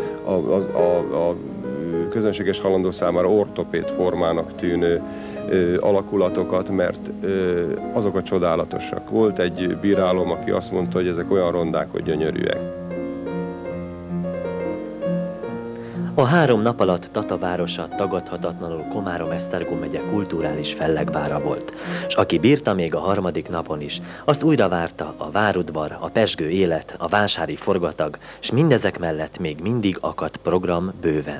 [SPEAKER 14] a közönséges halandó számára ortopéd formának tűnő alakulatokat, mert azok a csodálatosak. Volt egy bírálom, aki azt mondta, hogy ezek olyan rondák, hogy gyönyörűek.
[SPEAKER 10] A 3 nap alatt Tata városa tagadhatatlanul Komárom-Esztergom megye kulturális fellegvára volt, s aki bírta még a 3. napon is, azt újra várta a várudvar, a pezsgő élet, a vásári forgatag, s mindezek mellett még mindig akadt program bőven.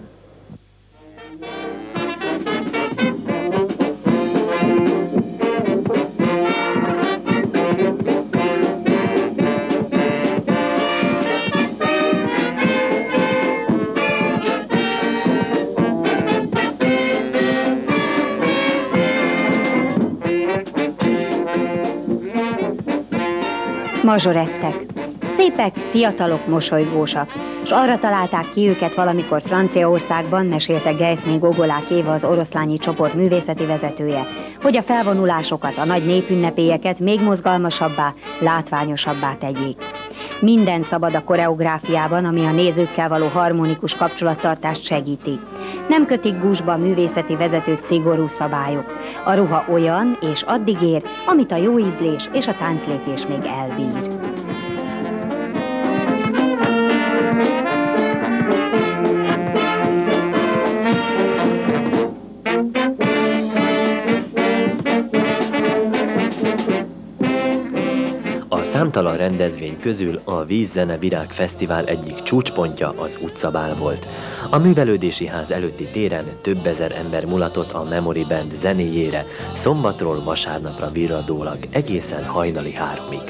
[SPEAKER 17] Mazsorettek. Szépek, fiatalok, mosolygósak, és arra találták ki őket valamikor Franciaországban, mesélte Geisné Gogolák Éva, az oroszlányi csoport művészeti vezetője, hogy a felvonulásokat, a nagy népünnepélyeket még mozgalmasabbá, látványosabbá tegyék. Minden szabad a koreográfiában, ami a nézőkkel való harmonikus kapcsolattartást segíti. Nem kötik gúzsba a művészeti vezetőt szigorú szabályok. A ruha olyan és addig ér, amit a jó ízlés és a tánclépés még elbír.
[SPEAKER 10] Számtalan rendezvény közül a Víz-Zene Virág Fesztivál egyik csúcspontja az utcabál volt. A művelődési ház előtti téren több ezer ember mulatott a Memory Band zenéjére, szombatról vasárnapra virradólag egészen hajnali 3-ig.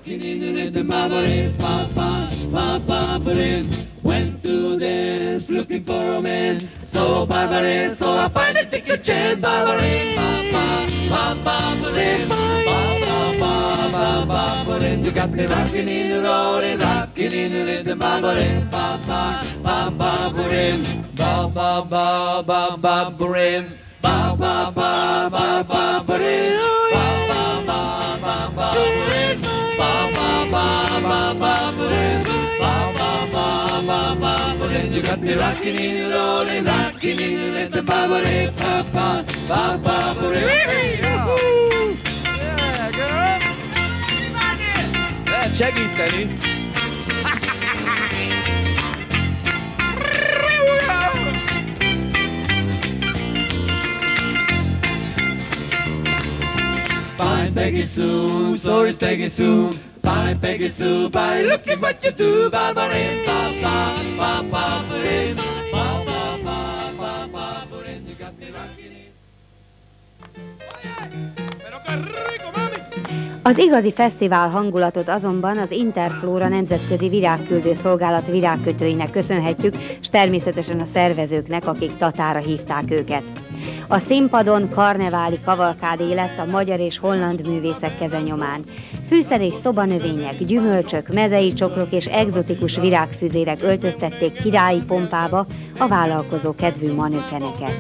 [SPEAKER 1] You got me rockin' in the rolling, rockin' in the rhythm, ba-ba-rim, ba-ba-ba-ba-rim, ba-ba-ba-ba-ba-rim, ba-ba-ba-ba-ba-rim, ba-ba-ba-ba-ba-rim, ba-ba-ba-ba-ba-rim, ba-ba-ba-ba-ba-rim. You got me rockin' in the rolling, rockin' in the rhythm, ba-ba-rim, ba-ba-ba-ba-rim.
[SPEAKER 15] Segíteni!
[SPEAKER 1] Find Peggy Sue, so is Peggy Sue. Bye, Peggy Sue, bye. Look at what you do, Barbarin, ba ba ba ba ba ba ba ba ba ba. You got me rocking it. Pero qué rico, mami.
[SPEAKER 17] Az igazi fesztivál hangulatot azonban az Interflora Nemzetközi Virágküldő Szolgálat virágkötőinek köszönhetjük, és természetesen a szervezőknek, akik Tatára hívták őket. A színpadon karneváli kavalkádé lett a magyar és holland művészek kezenyomán. Fűszer és szobanövények, gyümölcsök, mezei csokrok és egzotikus virágfüzérek öltöztették királyi pompába a vállalkozó kedvű manőkeneket.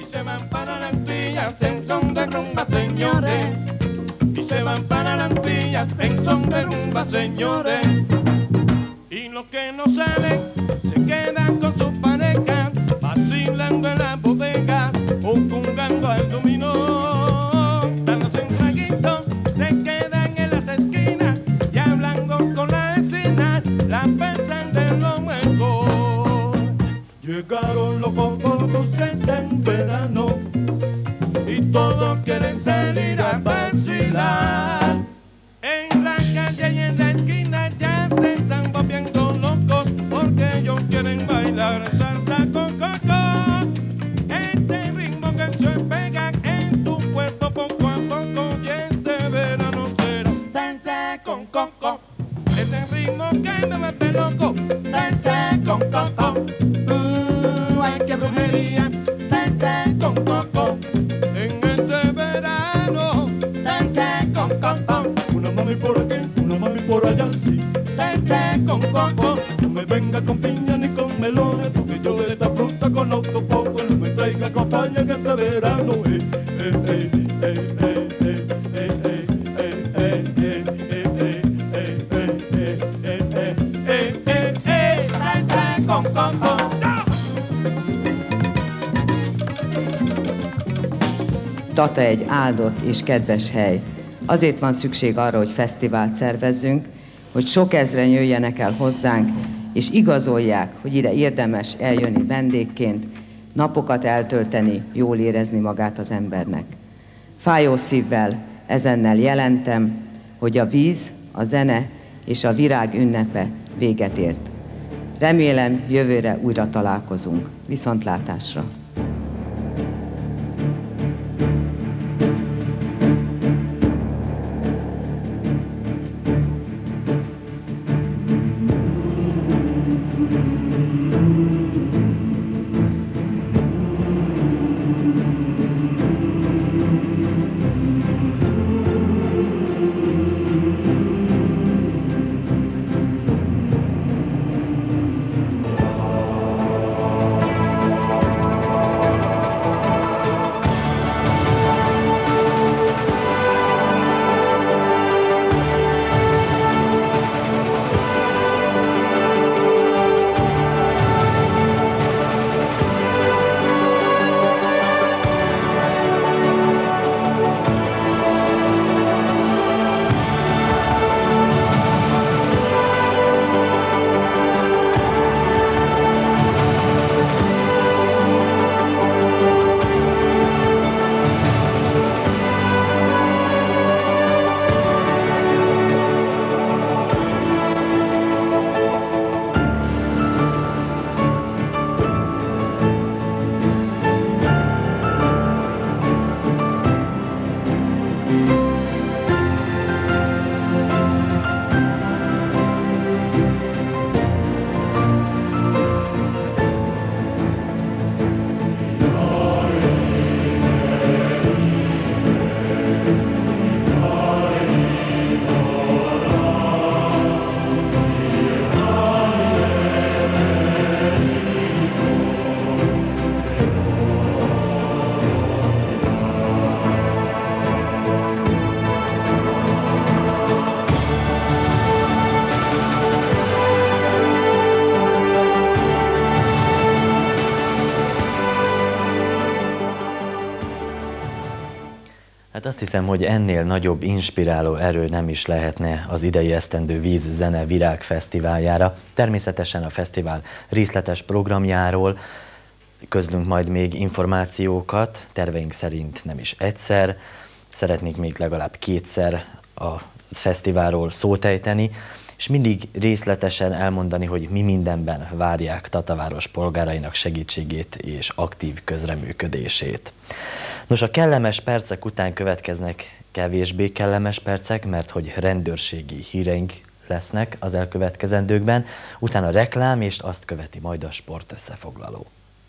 [SPEAKER 16] Y se van para las villas en son de rumba, señores. Y los que no salen se quedan con sus parejas, vacilando en la bodega o jugando al dominó. Dándose un traguito, se quedan en las esquinas y hablando con la vecina, la pensan de lo mejor. Llegaron los bombones en verano y todos quieren salir a vacilar. En la calle y en la esquina ya se están volviendo locos porque ellos quieren bailar salsa con coco. Este ritmo que se pega en tu cuerpo poco a poco y este verano será salsa con coco. Ese ritmo que me mete loco, salsa con coco. Ay, qué brujería, salsa con coco. Una mami por aquí, una mami por allá, sí. Salsa con coco. No me venga con piña ni con melones, porque yo de esta fruta conozco poco. No me traiga campaña en este verano. Salsa con coco.
[SPEAKER 18] Tata egy áldott és kedves hely. Azért van szükség arra, hogy fesztivált szervezzünk, hogy sok ezren jöjjenek el hozzánk, és igazolják, hogy ide érdemes eljönni vendégként, napokat eltölteni, jól érezni magát az embernek. Fájó szívvel ezennel jelentem, hogy a víz, a zene és a virág ünnepe véget ért. Remélem, jövőre újra találkozunk. Viszontlátásra!
[SPEAKER 10] Hát azt hiszem, hogy ennél nagyobb inspiráló erő nem is lehetne az idei esztendő Víz, Zene, Virág fesztiváljára. Természetesen a fesztivál részletes programjáról közlünk majd még információkat, terveink szerint nem is egyszer, szeretnék még legalább kétszer a fesztiválról szót ejteni, és mindig részletesen elmondani, hogy mi mindenben várják Tataváros polgárainak segítségét és aktív közreműködését. Nos, a kellemes percek után következnek kevésbé kellemes percek, mert hogy rendőrségi híreink lesznek az elkövetkezendőkben, utána reklám, és azt követi majd a sportösszefoglaló.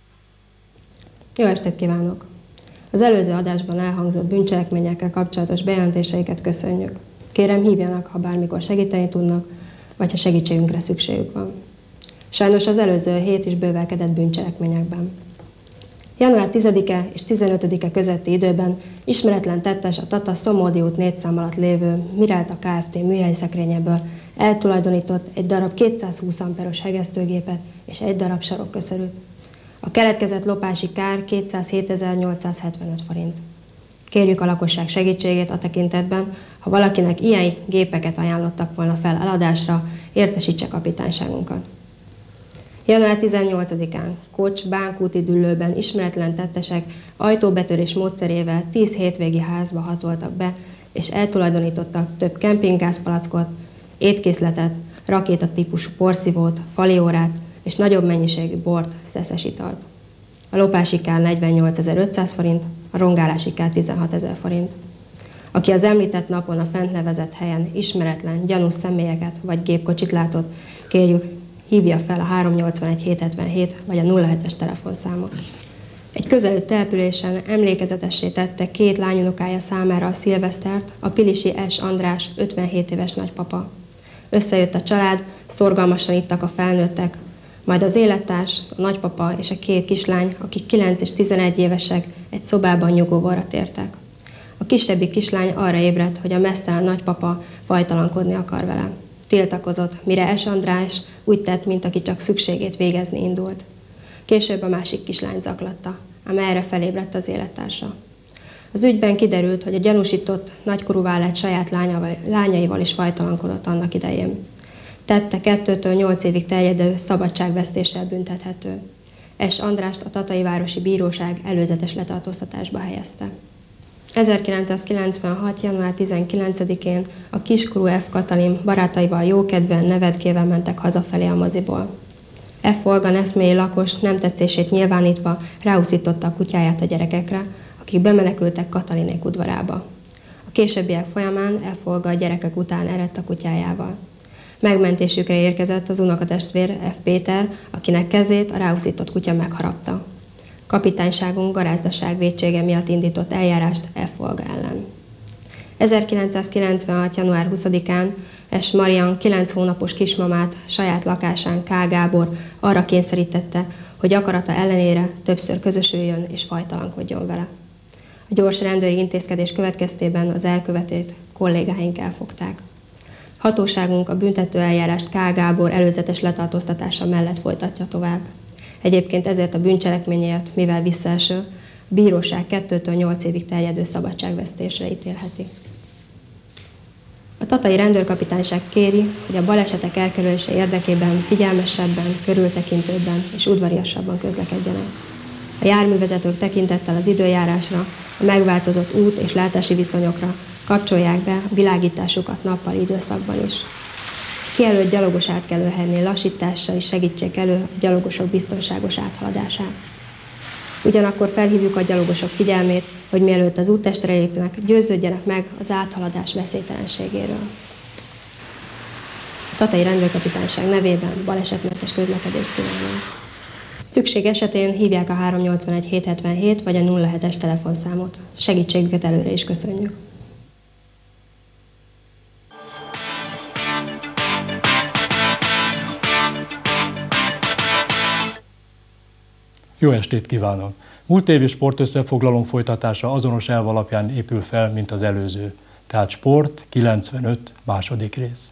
[SPEAKER 3] Jó estét kívánok! Az előző adásban elhangzott bűncselekményekkel kapcsolatos bejelentéseiket köszönjük. Kérem, hívjanak, ha bármikor segíteni tudnak, vagy ha segítségünkre szükségük van. Sajnos az előző hét is bővelkedett bűncselekményekben. Január 10-e és 15-e közötti időben ismeretlen tettes a Tata Szomódi út 4 szám alatt lévő Mirálta Kft. Műhelyszekrényéből eltulajdonított egy darab 220 amperos hegesztőgépet és egy darab sarokköszörűt. A keletkezett lopási kár 207.875 forint. Kérjük a lakosság segítségét a tekintetben, ha valakinek ilyen gépeket ajánlottak volna fel eladásra, értesítse kapitányságunkat. Január 18-án Kocs Bánkúti Düllőben ismeretlen tettesek ajtóbetörés módszerével 10 hétvégi házba hatoltak be, és eltulajdonítottak több kempinggázpalackot, étkészletet, rakétatípusú porszívót, faliórát és nagyobb mennyiségű bort, szeszes italt. A lopási kár 48.500 forint, a rongálási kár 16.000 forint. Aki az említett napon a fent nevezett helyen ismeretlen, gyanús személyeket vagy gépkocsit látott, kérjük, hívja fel a 381 777 vagy a 07-es telefonszámot. Egy közelű településen emlékezetessé tette 2 lányunokája számára a szilvesztert a pilisi S. András 57 éves nagypapa. Összejött a család, szorgalmasan ittak a felnőttek, majd az élettárs, a nagypapa és a 2 kislány, akik 9 és 11 évesek, egy szobában nyugovóra tértek. A kisebbi kislány arra ébredt, hogy a meztelen nagypapa fajtalankodni akar vele. Tiltakozott, mire S. András úgy tett, mint aki csak szükségét végezni indult. Később a másik kislány zaklatta, ám erre felébredt az élettársa. Az ügyben kiderült, hogy a gyanúsított nagykorúvá lett saját lányaival is fajtalankodott annak idején. Tette 2-től 8 évig terjedő szabadságvesztéssel büntethető. S. Andrást a Tatai Városi Bíróság előzetes letartóztatásba helyezte. 1996. január 19-én a kiskorú F. Katalin barátaival jókedvűen nevetgélve mentek hazafelé a moziból. F. Olga neszmélyi lakos nem tetszését nyilvánítva ráúszította a kutyáját a gyerekekre, akik bemenekültek Katalinék udvarába. A későbbiek folyamán F. Olga a gyerekek után eredt a kutyájával. Megmentésükre érkezett az unokatestvér F. Péter, akinek kezét a ráúszított kutya megharapta. Kapitányságunk garázdaság vétsége miatt indított eljárást F. Olga ellen. 1996. január 20-án S. Marian 9 hónapos kismamát saját lakásán K. Gábor arra kényszerítette, hogy akarata ellenére többször közösüljön és fajtalankodjon vele. A gyors rendőri intézkedés következtében az elkövetőt kollégáink elfogták. Hatóságunk a büntető eljárást K. Gábor előzetes letartóztatása mellett folytatja tovább. Egyébként ezért a bűncselekményért, mivel visszaeső, a bíróság 2-től 8 évig terjedő szabadságvesztésre ítélheti. A Tatai Rendőrkapitányság kéri, hogy a balesetek elkerülése érdekében figyelmesebben, körültekintőbben és udvariasabban közlekedjenek. A járművezetők tekintettel az időjárásra, a megváltozott út- és látási viszonyokra kapcsolják be a világításukat nappali időszakban is. Kijelölt gyalogos átkelőhelynél lassítással is segítsék elő a gyalogosok biztonságos áthaladását. Ugyanakkor felhívjuk a gyalogosok figyelmét, hogy mielőtt az úttestre lépnek, győződjenek meg az áthaladás veszélytelenségéről. A Tatai Rendőrkapitányság nevében balesetmentes közlekedést kívánunk. Szükség esetén hívják a 381 777 vagy a 07-es telefonszámot. Segítségüket előre is köszönjük.
[SPEAKER 8] Jó estét kívánok! Múlt évi sportösszefoglalónk folytatása azonos elv alapján épül fel, mint az előző. Tehát sport 95. második rész.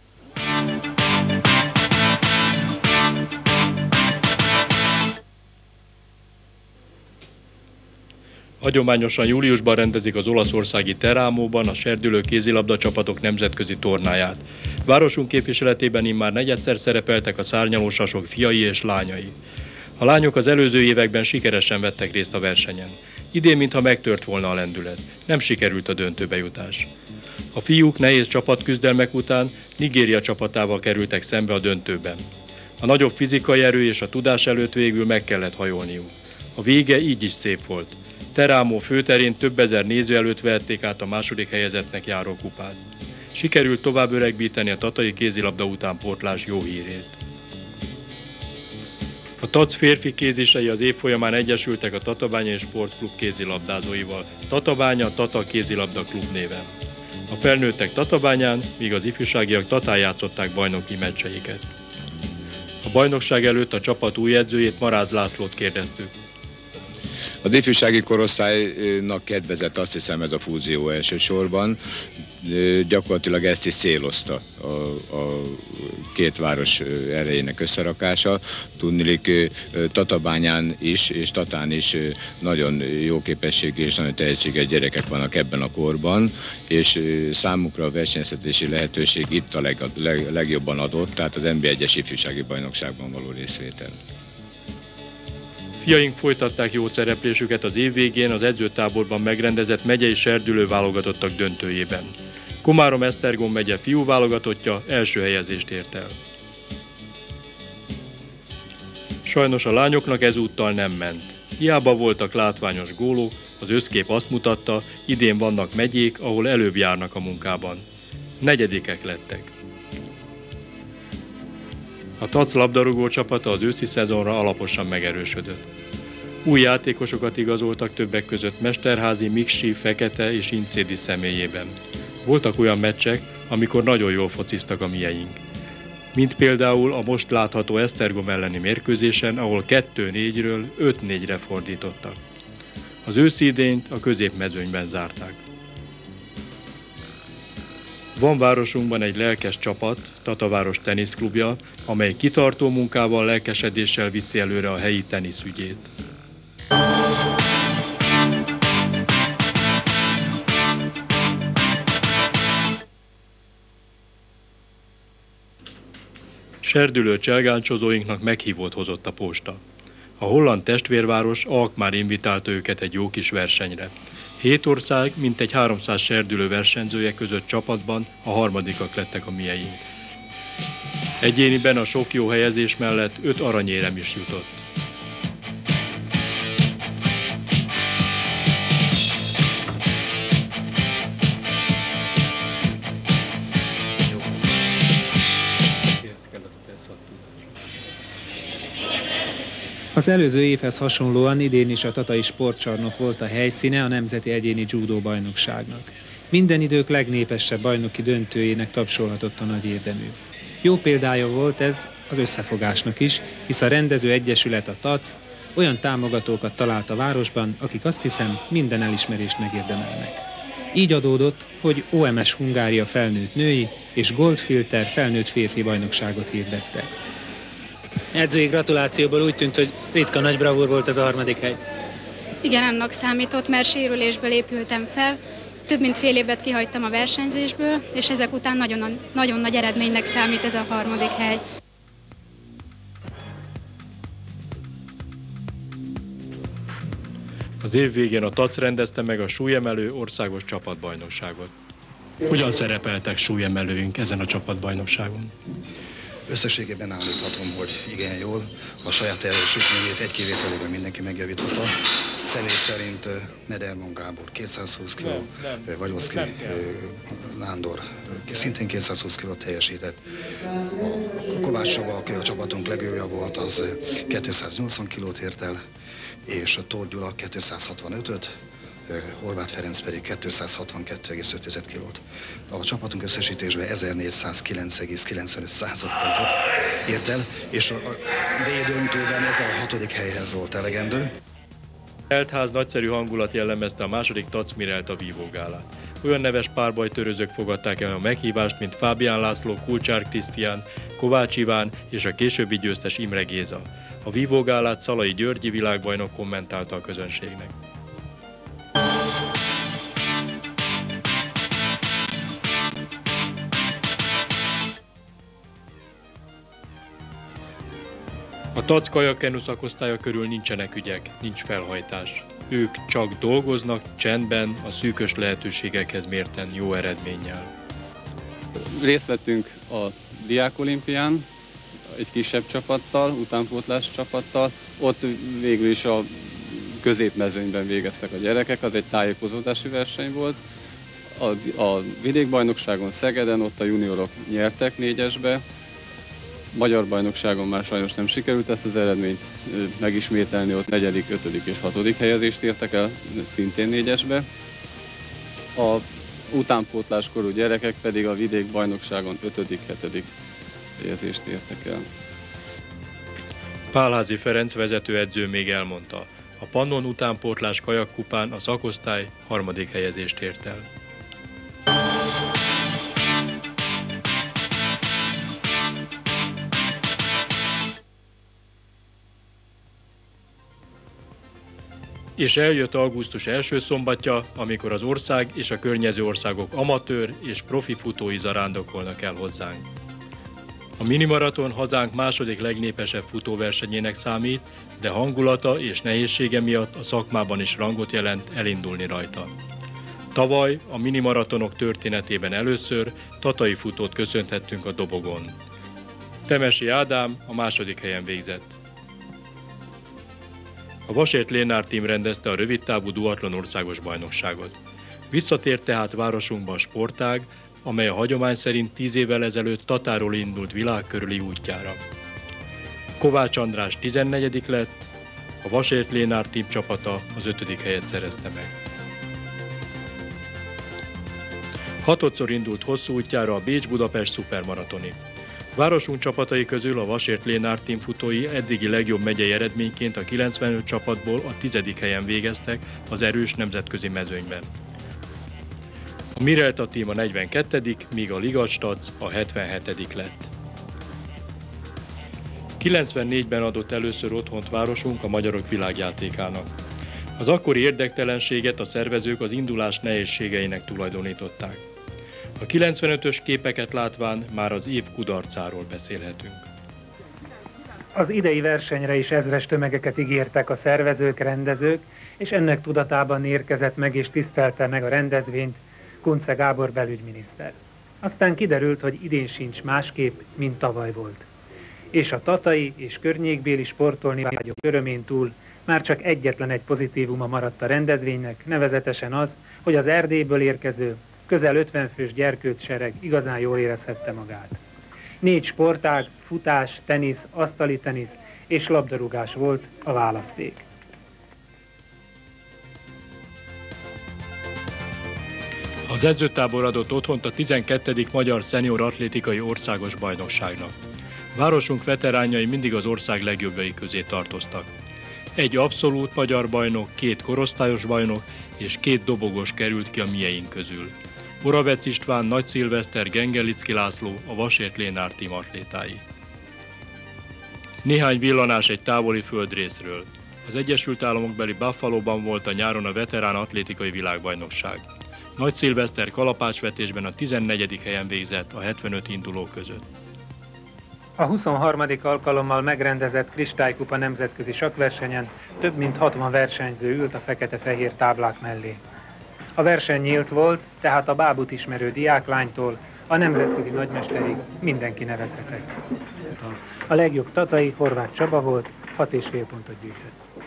[SPEAKER 19] Hagyományosan júliusban rendezik az olaszországi Teramóban a serdülő kézilabda csapatok nemzetközi tornáját. Városunk képviseletében immár negyedszer szerepeltek a szárnyalósasok fiai és lányai. A lányok az előző években sikeresen vettek részt a versenyen. Idén, mintha megtört volna a lendület. Nem sikerült a döntőbe jutás. A fiúk nehéz csapatküzdelmek után Nigéria csapatával kerültek szembe a döntőben. A nagyobb fizikai erő és a tudás előtt végül meg kellett hajolniuk. A vége így is szép volt. Terámó főterén több ezer néző előtt vehették át a második helyezettnek járó kupát. Sikerült tovább öregbíteni a tatai kézilabda utánpótlás jó hírét. A TAC férfi kézisei az év folyamán egyesültek a Tatabányai Sportklub kézilabdázóival, Tatabánya Tata Kézilabda Klub néven. A felnőttek Tatabányán, míg az ifjúságiak Tatán játszották bajnoki meccseiket. A bajnokság előtt a csapat új edzőjét, Maráz Lászlót kérdeztük.
[SPEAKER 2] Az ifjúsági korosztálynak kedvezett, azt hiszem, ez a fúzió elsősorban. Gyakorlatilag ezt is célozta a két város erejének összerakása. Tudniillik, Tatabányán is és Tatán is nagyon jó képességű és nagyon tehetséges gyerekek vannak ebben a korban, és számukra a versenyeztetési lehetőség itt a legjobban adott, tehát az NB1-es ifjúsági bajnokságban való részvétel.
[SPEAKER 19] Fiaink folytatták jó szereplésüket az év végén az edzőtáborban megrendezett megyei serdülő válogatottak döntőjében. Komárom-Esztergom megye fiú válogatottja első helyezést ért el. Sajnos a lányoknak ezúttal nem ment. Hiába voltak látványos gólok, az összkép azt mutatta, idén vannak megyék, ahol előbb járnak a munkában. Negyedikek lettek. A TAC labdarúgó csapata az őszi szezonra alaposan megerősödött. Új játékosokat igazoltak, többek között Mesterházi, Miksi, Fekete és Incédi személyében. Voltak olyan meccsek, amikor nagyon jól fociztak a mieink. Mint például a most látható Esztergom elleni mérkőzésen, ahol 2-4-ről 5-4-re fordítottak. Az őszi idényt a középmezőnyben zárták. Van városunkban egy lelkes csapat, Tataváros teniszklubja, amely kitartó munkával, lelkesedéssel viszi előre a helyi teniszügyét. Serdülő cselgáncsozóinknak meghívót hozott a posta. A holland testvérváros Alkmaar invitálta őket egy jó kis versenyre. 7 ország, mintegy 300 serdülő versenyzője között csapatban a harmadikak lettek a mieink. Egyéniben a sok jó helyezés mellett 5 aranyérem is jutott.
[SPEAKER 11] Az előző évhez hasonlóan idén is a Tatai Sportcsarnok volt a helyszíne a Nemzeti Egyéni Judó Bajnokságnak. Minden idők legnépesebb bajnoki döntőjének tapsolhatott a nagy érdemű. Jó példája volt ez az összefogásnak is, hisz a rendező egyesület, a TAC olyan támogatókat talált a városban, akik azt hiszem minden elismerést megérdemelnek. Így adódott, hogy OMS Hungária felnőtt női és Goldfilter felnőtt férfi bajnokságot hirdettek.
[SPEAKER 20] Edzői gratulációból úgy tűnt, hogy ritka nagy bravúr volt ez a harmadik hely.
[SPEAKER 21] Igen, annak számított, mert sérülésből épültem fel. Több mint fél évet kihagytam a versenyzésből, és ezek után nagyon nagy eredménynek számít ez a harmadik hely.
[SPEAKER 19] Az év végén a TAC rendezte meg a súlyemelő országos csapatbajnokságot. Hogyan szerepeltek súlyemelőink ezen a csapatbajnokságon?
[SPEAKER 22] Összességében állíthatom, hogy igen jól. A saját teljesítményét egy kivételével mindenki megjavította. Személy szerint Nederman Gábor 220 kg, Vagyoszki Nándor szintén 220 kg teljesített. A Kovács Csaba, aki a csapatunk legője volt, az 280 kg-t ért el, és a Tóth Gyula 265-öt, Horváth Ferenc pedig 262,5 kg-t. A csapatunk összesítésben 1409,95 pontot ért el, és a B-döntőben ez a 6. helyhez volt elegendő.
[SPEAKER 19] Teltház nagyszerű hangulat jellemezte a második TAC Mirelt vívógálát. Olyan neves párbajtörőzők fogadták el a meghívást, mint Fábián László, Kulcsár Krisztián, Kovács Iván és a későbbi győztes Imre Géza. A vívógálát Szalai Györgyi világbajnok kommentálta a közönségnek. A TAC kajakenu szakosztálya körül nincsenek ügyek, nincs felhajtás. ők csak dolgoznak csendben, a szűkös lehetőségekhez mérten jó eredménnyel.
[SPEAKER 4] Részt vettünk a diákolimpián, egy kisebb csapattal, utánpótlás csapattal. Ott végül is a középmezőnyben végeztek a gyerekek, az egy tájékozódási verseny volt. A vidékbajnokságon Szegeden ott a juniorok nyertek 4-esbe. Magyar bajnokságon már sajnos nem sikerült ezt az eredményt megismételni, ott 4., 5. és 6. helyezést értek el, szintén 4-esbe. A utánpótláskorú gyerekek pedig a vidékbajnokságon 5., 7. helyezést értek el.
[SPEAKER 19] Pálházi Ferenc vezetőedző még elmondta, a Pannon utánpótlás kajakkupán a szakosztály 3. helyezést ért el. És eljött augusztus első szombatja, amikor az ország és a környező országok amatőr és profi futói zarándokolnak el hozzánk. A minimaraton hazánk második legnépesebb futóversenyének számít, de hangulata és nehézsége miatt a szakmában is rangot jelent elindulni rajta. Tavaly a minimaratonok történetében először tatai futót köszönhettünk a dobogon. Temesi Ádám a 2. helyen végzett. A Vasért Lénár tím rendezte a rövidtávú duatlon országos bajnokságot. Visszatért tehát városunkba a sportág, amely a hagyomány szerint 10 évvel ezelőtt Tatáról indult világ körüli útjára. Kovács András 14. lett, a Vasért Lénár tím csapata az 5. helyet szerezte meg. 6-szor indult hosszú útjára a Bécs-Budapest szupermaratoni. Városunk csapatai közül a Vasért Lénár tím futói eddigi legjobb megyei eredményként a 95 csapatból a 10. helyen végeztek az erős nemzetközi mezőnyben. A Mirelta tím a 42., míg a Ligatstac a 77. lett. 94-ben adott először otthont városunk a Magyarok Világjátékának. Az akkori érdektelenséget a szervezők az indulás nehézségeinek tulajdonították. A 95-ös képeket látván már az év kudarcáról beszélhetünk.
[SPEAKER 11] Az idei versenyre is ezres tömegeket ígértek a szervezők, rendezők, és ennek tudatában érkezett meg és tisztelte meg a rendezvényt Kunce Gábor belügyminiszter. Aztán kiderült, hogy idén sincs másképp, mint tavaly volt. És a tatai és környékbéli sportolni vágyók örömén túl már csak egyetlen egy pozitívuma maradt a rendezvénynek, nevezetesen az, hogy az Erdélyből érkező közel 50 fős gyerkőcsereg igazán jól érezhette magát. 4 sportág, futás, tenisz, asztali tenisz és labdarúgás volt a választék.
[SPEAKER 19] Az edzőtábor adott otthont a 12. Magyar Szenior Atlétikai Országos Bajnokságnak. Városunk veteránjai mindig az ország legjobbjai közé tartoztak. Egy abszolút magyar bajnok, 2 korosztályos bajnok és 2 dobogos került ki a mieink közül. Moravec István, Nagy Szilveszter, Gengelicki László a Vasért Lénár tím atlétái. Néhány villanás egy távoli földrészről. Az Egyesült Államokbeli Buffalóban volt a nyáron a veterán atlétikai világbajnokság. Nagy Szilveszter kalapácsvetésben a 14. helyen végzett a 75 induló között.
[SPEAKER 11] A 23. alkalommal megrendezett Kristálykupa nemzetközi sakkversenyen több mint 60 versenyző ült a fekete-fehér táblák mellé. A verseny nyílt volt, tehát a bábut ismerő diáklánytól a nemzetközi nagymesterig mindenki nevezhetett. A legjobb tatai Horváth Csaba volt, 6,5 pontot gyűjtött.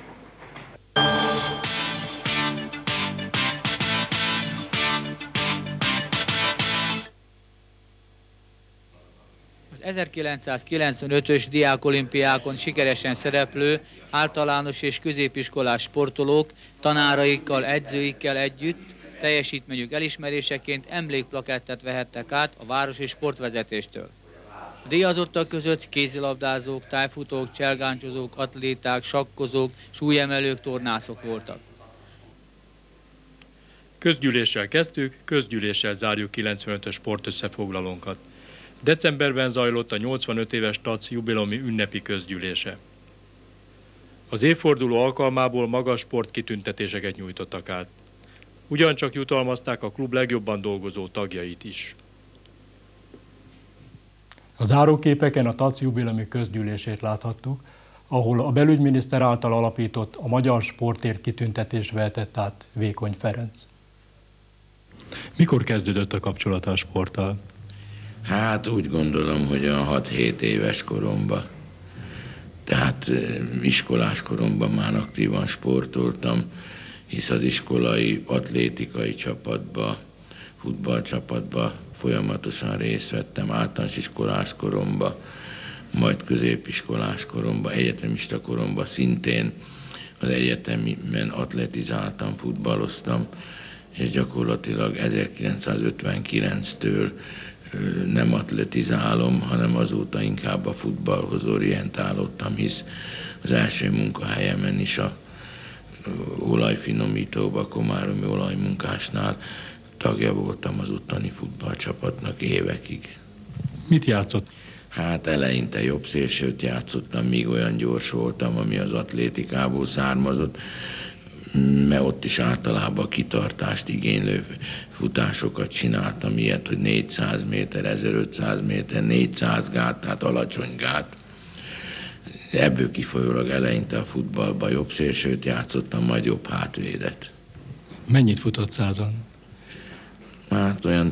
[SPEAKER 5] Az 1995-ös diákolimpiákon sikeresen szereplő általános és középiskolás sportolók tanáraikkal, edzőikkel együtt teljesítményük elismeréseként emlékplakettet vehettek át a városi sportvezetéstől. A díjazottak között kézilabdázók, tájfutók, cselgáncsozók, atléták, sakkozók, súlyemelők, tornászok voltak.
[SPEAKER 19] Közgyűléssel kezdtük, közgyűléssel zárjuk 95-ös sportösszefoglalónkat. Decemberben zajlott a 85 éves TAC jubileumi ünnepi közgyűlése. Az évforduló alkalmából magas sportkitüntetéseket nyújtottak át. Ugyancsak jutalmazták a klub legjobban dolgozó tagjait is.
[SPEAKER 8] A záróképeken a TAC jubileumi közgyűlését láthattuk, ahol a belügyminiszter által alapított a Magyar Sportért kitüntetést vehetett át Vékony Ferenc. Mikor kezdődött a kapcsolata a sporttal?
[SPEAKER 6] Hát úgy gondolom, hogy a 6-7 éves koromban. Tehát iskolás koromban már aktívan sportoltam, hisz az iskolai atlétikai csapatba, futballcsapatba folyamatosan részt vettem, általános iskolás koromban, majd középiskolás koromban, egyetemista koromban szintén az egyetemen atletizáltam, futballoztam, és gyakorlatilag 1959-től nem atletizálom, hanem azóta inkább a futballhoz orientálódtam, hisz az első munkahelyemen is a olajfinomítóba, a komáromi olajmunkásnál tagja voltam az ottani futballcsapatnak évekig.
[SPEAKER 8] Mit játszott?
[SPEAKER 6] Hát eleinte jobb szélsőt játszottam, míg olyan gyors voltam, ami az atlétikából származott, mert ott is általában kitartást igénylő futásokat csináltam, ilyet, hogy 400 méter, 1500 méter, 400 gát, tehát alacsony gát. Ebből kifolyólag eleinte a futballban jobb szélsőt játszottam, majd jobb hátvédet.
[SPEAKER 8] Mennyit futott 100-on?
[SPEAKER 6] Hát olyan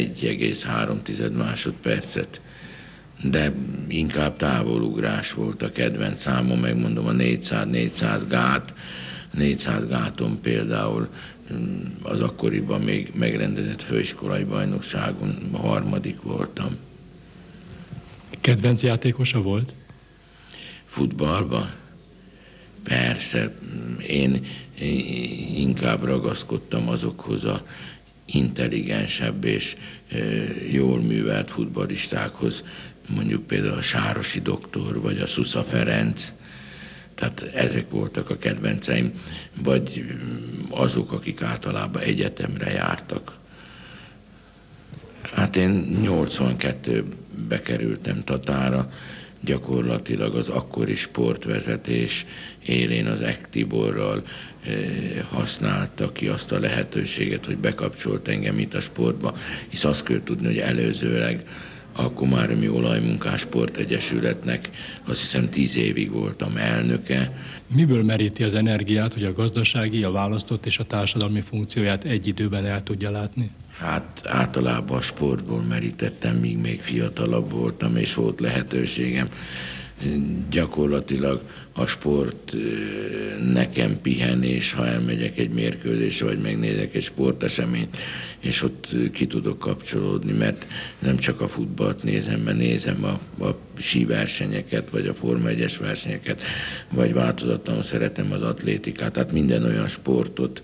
[SPEAKER 6] 11,3 másodpercet, de inkább távolugrás volt a kedvenc számom, megmondom a 400 gát. 400 gáton például az akkoriban még megrendezett főiskolai bajnokságon a 3. voltam.
[SPEAKER 8] Kedvenc játékosa volt?
[SPEAKER 6] Futballban? Persze, én inkább ragaszkodtam azokhoz a intelligensebb és jól művelt futballistákhoz, mondjuk például a Sárosi doktor, vagy a Szusza Ferenc, tehát ezek voltak a kedvenceim, vagy azok, akik általában egyetemre jártak. Hát én 82-be kerültem Tatára, gyakorlatilag az akkori sportvezetés élén az Ektiborral használta ki azt a lehetőséget, hogy bekapcsolt engem itt a sportba, hisz azt kell tudni, hogy előzőleg a Komáromi Olajmunkás Sportegyesületnek azt hiszem 10 évig voltam elnöke.
[SPEAKER 8] Miből meríti az energiát, hogy a gazdasági, a választott és a társadalmi funkcióját egy időben el tudja látni?
[SPEAKER 6] Hát általában a sportból merítettem, míg még fiatalabb voltam, és volt lehetőségem. Gyakorlatilag a sport nekem pihenés, ha elmegyek egy mérkőzésre, vagy megnézek egy sporteseményt, és ott ki tudok kapcsolódni, mert nem csak a futballt nézem, mert nézem a síversenyeket, vagy a Forma 1-es versenyeket, vagy változatlanul szeretem az atlétikát, tehát minden olyan sportot,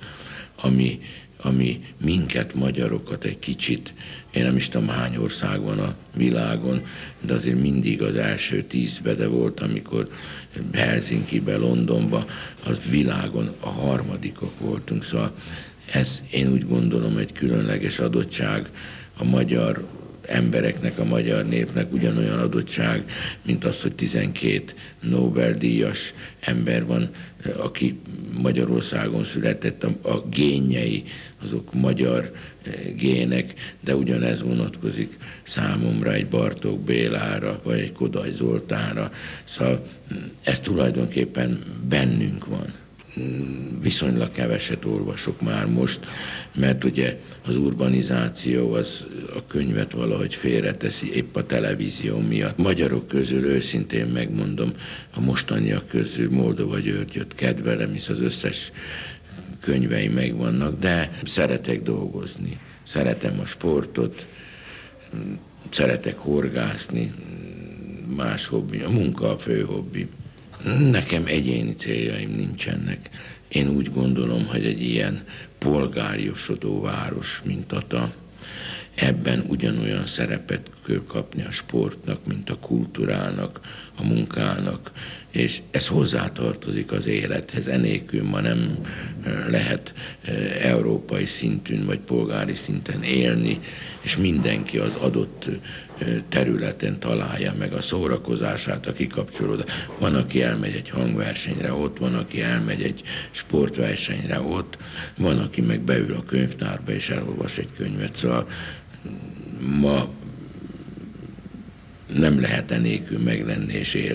[SPEAKER 6] ami minket, magyarokat egy kicsit, én nem is tudom hány ország van a világon, de azért mindig az első 10-be, de volt, amikor Helsinkibe, Londonba, az világon a harmadikok voltunk, szóval ez én úgy gondolom egy különleges adottság a magyar embereknek, a magyar népnek, ugyanolyan adottság, mint az, hogy 12 Nobel-díjas ember van, aki Magyarországon született, a génjei, azok magyar gének, de ugyanez vonatkozik számomra egy Bartók Bélára, vagy egy Kodály Zoltánra. Szóval ez tulajdonképpen bennünk van. Viszonylag keveset olvasok már most, mert ugye az urbanizáció az a könyvet valahogy félreteszi, épp a televízió miatt. Magyarok közül őszintén megmondom, a mostaniak közül Moldova Györgyöt kedvelem, hisz az összes könyvei megvannak, de szeretek dolgozni, szeretem a sportot, szeretek horgászni, más hobbi, a munka a fő hobbi. Nekem egyéni céljaim nincsenek. Én úgy gondolom, hogy egy ilyen polgáriosodó város, mint Tata, ebben ugyanolyan szerepet kell kapni a sportnak, mint a kultúrának, a munkának, és ez hozzátartozik az élethez. Enélkül ma nem lehet európai szintűn vagy polgári szinten élni, és mindenki az adott területen találja meg a szórakozását, a kikapcsolódását. Van, aki elmegy egy hangversenyre ott, van, aki elmegy egy sportversenyre ott, van, aki meg beül a könyvtárba és elolvas egy könyvet. Szóval ma nem lehet enélkül meglenni és élni.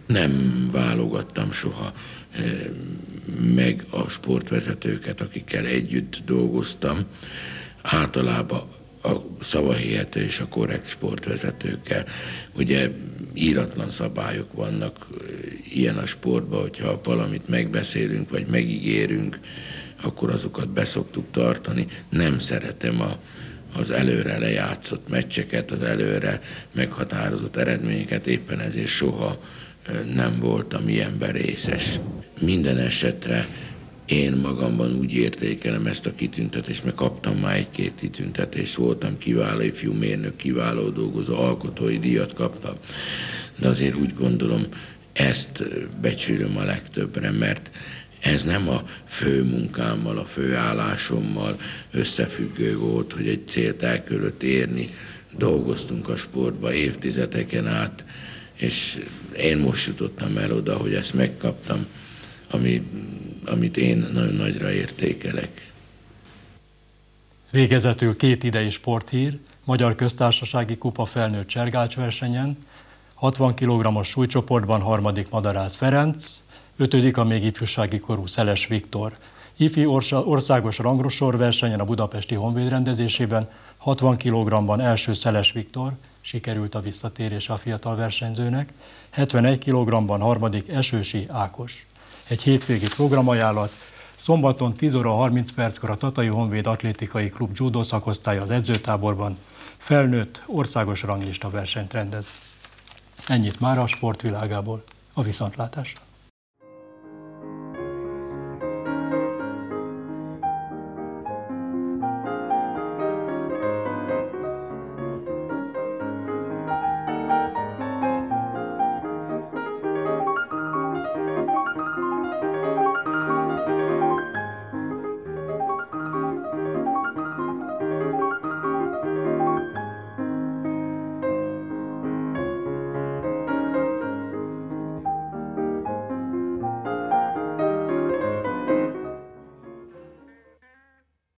[SPEAKER 6] Nem válogattam soha meg a sportvezetőket, akikkel együtt dolgoztam. Általában a szavahihető és a korrekt sportvezetőkkel. Ugye íratlan szabályok vannak ilyen a sportban, hogyha valamit megbeszélünk, vagy megígérünk, akkor azokat beszoktuk tartani. Nem szeretem az előre lejátszott meccseket, az előre meghatározott eredményeket, éppen ezért soha nem voltam ilyenben részes. Minden esetre én magamban úgy értékelem ezt a kitüntetést, mert kaptam már egy-két kitüntetést, voltam kiváló ifjú mérnök, kiváló dolgozó, alkotói díjat kaptam. De azért úgy gondolom, ezt becsülöm a legtöbbre, mert ez nem a fő munkámmal, a fő állásommal összefüggő volt, hogy egy célt el kellett érni. Dolgoztunk a sportba évtizedeken át, és én most jutottam el oda, hogy ezt megkaptam, amit én nagyon nagyra értékelek.
[SPEAKER 8] Végezetül 2 idei sporthír, Magyar Köztársasági Kupa felnőtt csergácsversenyen, 60 kg-os súlycsoportban 3. Madarász Ferenc, 5. a még ifjúsági korú Szeles Viktor. Ifi országos rangrosor versenyen a Budapesti Honvéd rendezésében 60 kg-ban első Szeles Viktor, sikerült a visszatérése a fiatal versenyzőnek, 71 kg-ban 3. Esősi Ákos. Egy hétvégi programajánlat, szombaton 10 óra 30 perckor a Tatai Honvéd Atlétikai Klub judó szakosztálya az edzőtáborban felnőtt országos ranglista versenyt rendez. Ennyit már a sportvilágából, a viszontlátásra.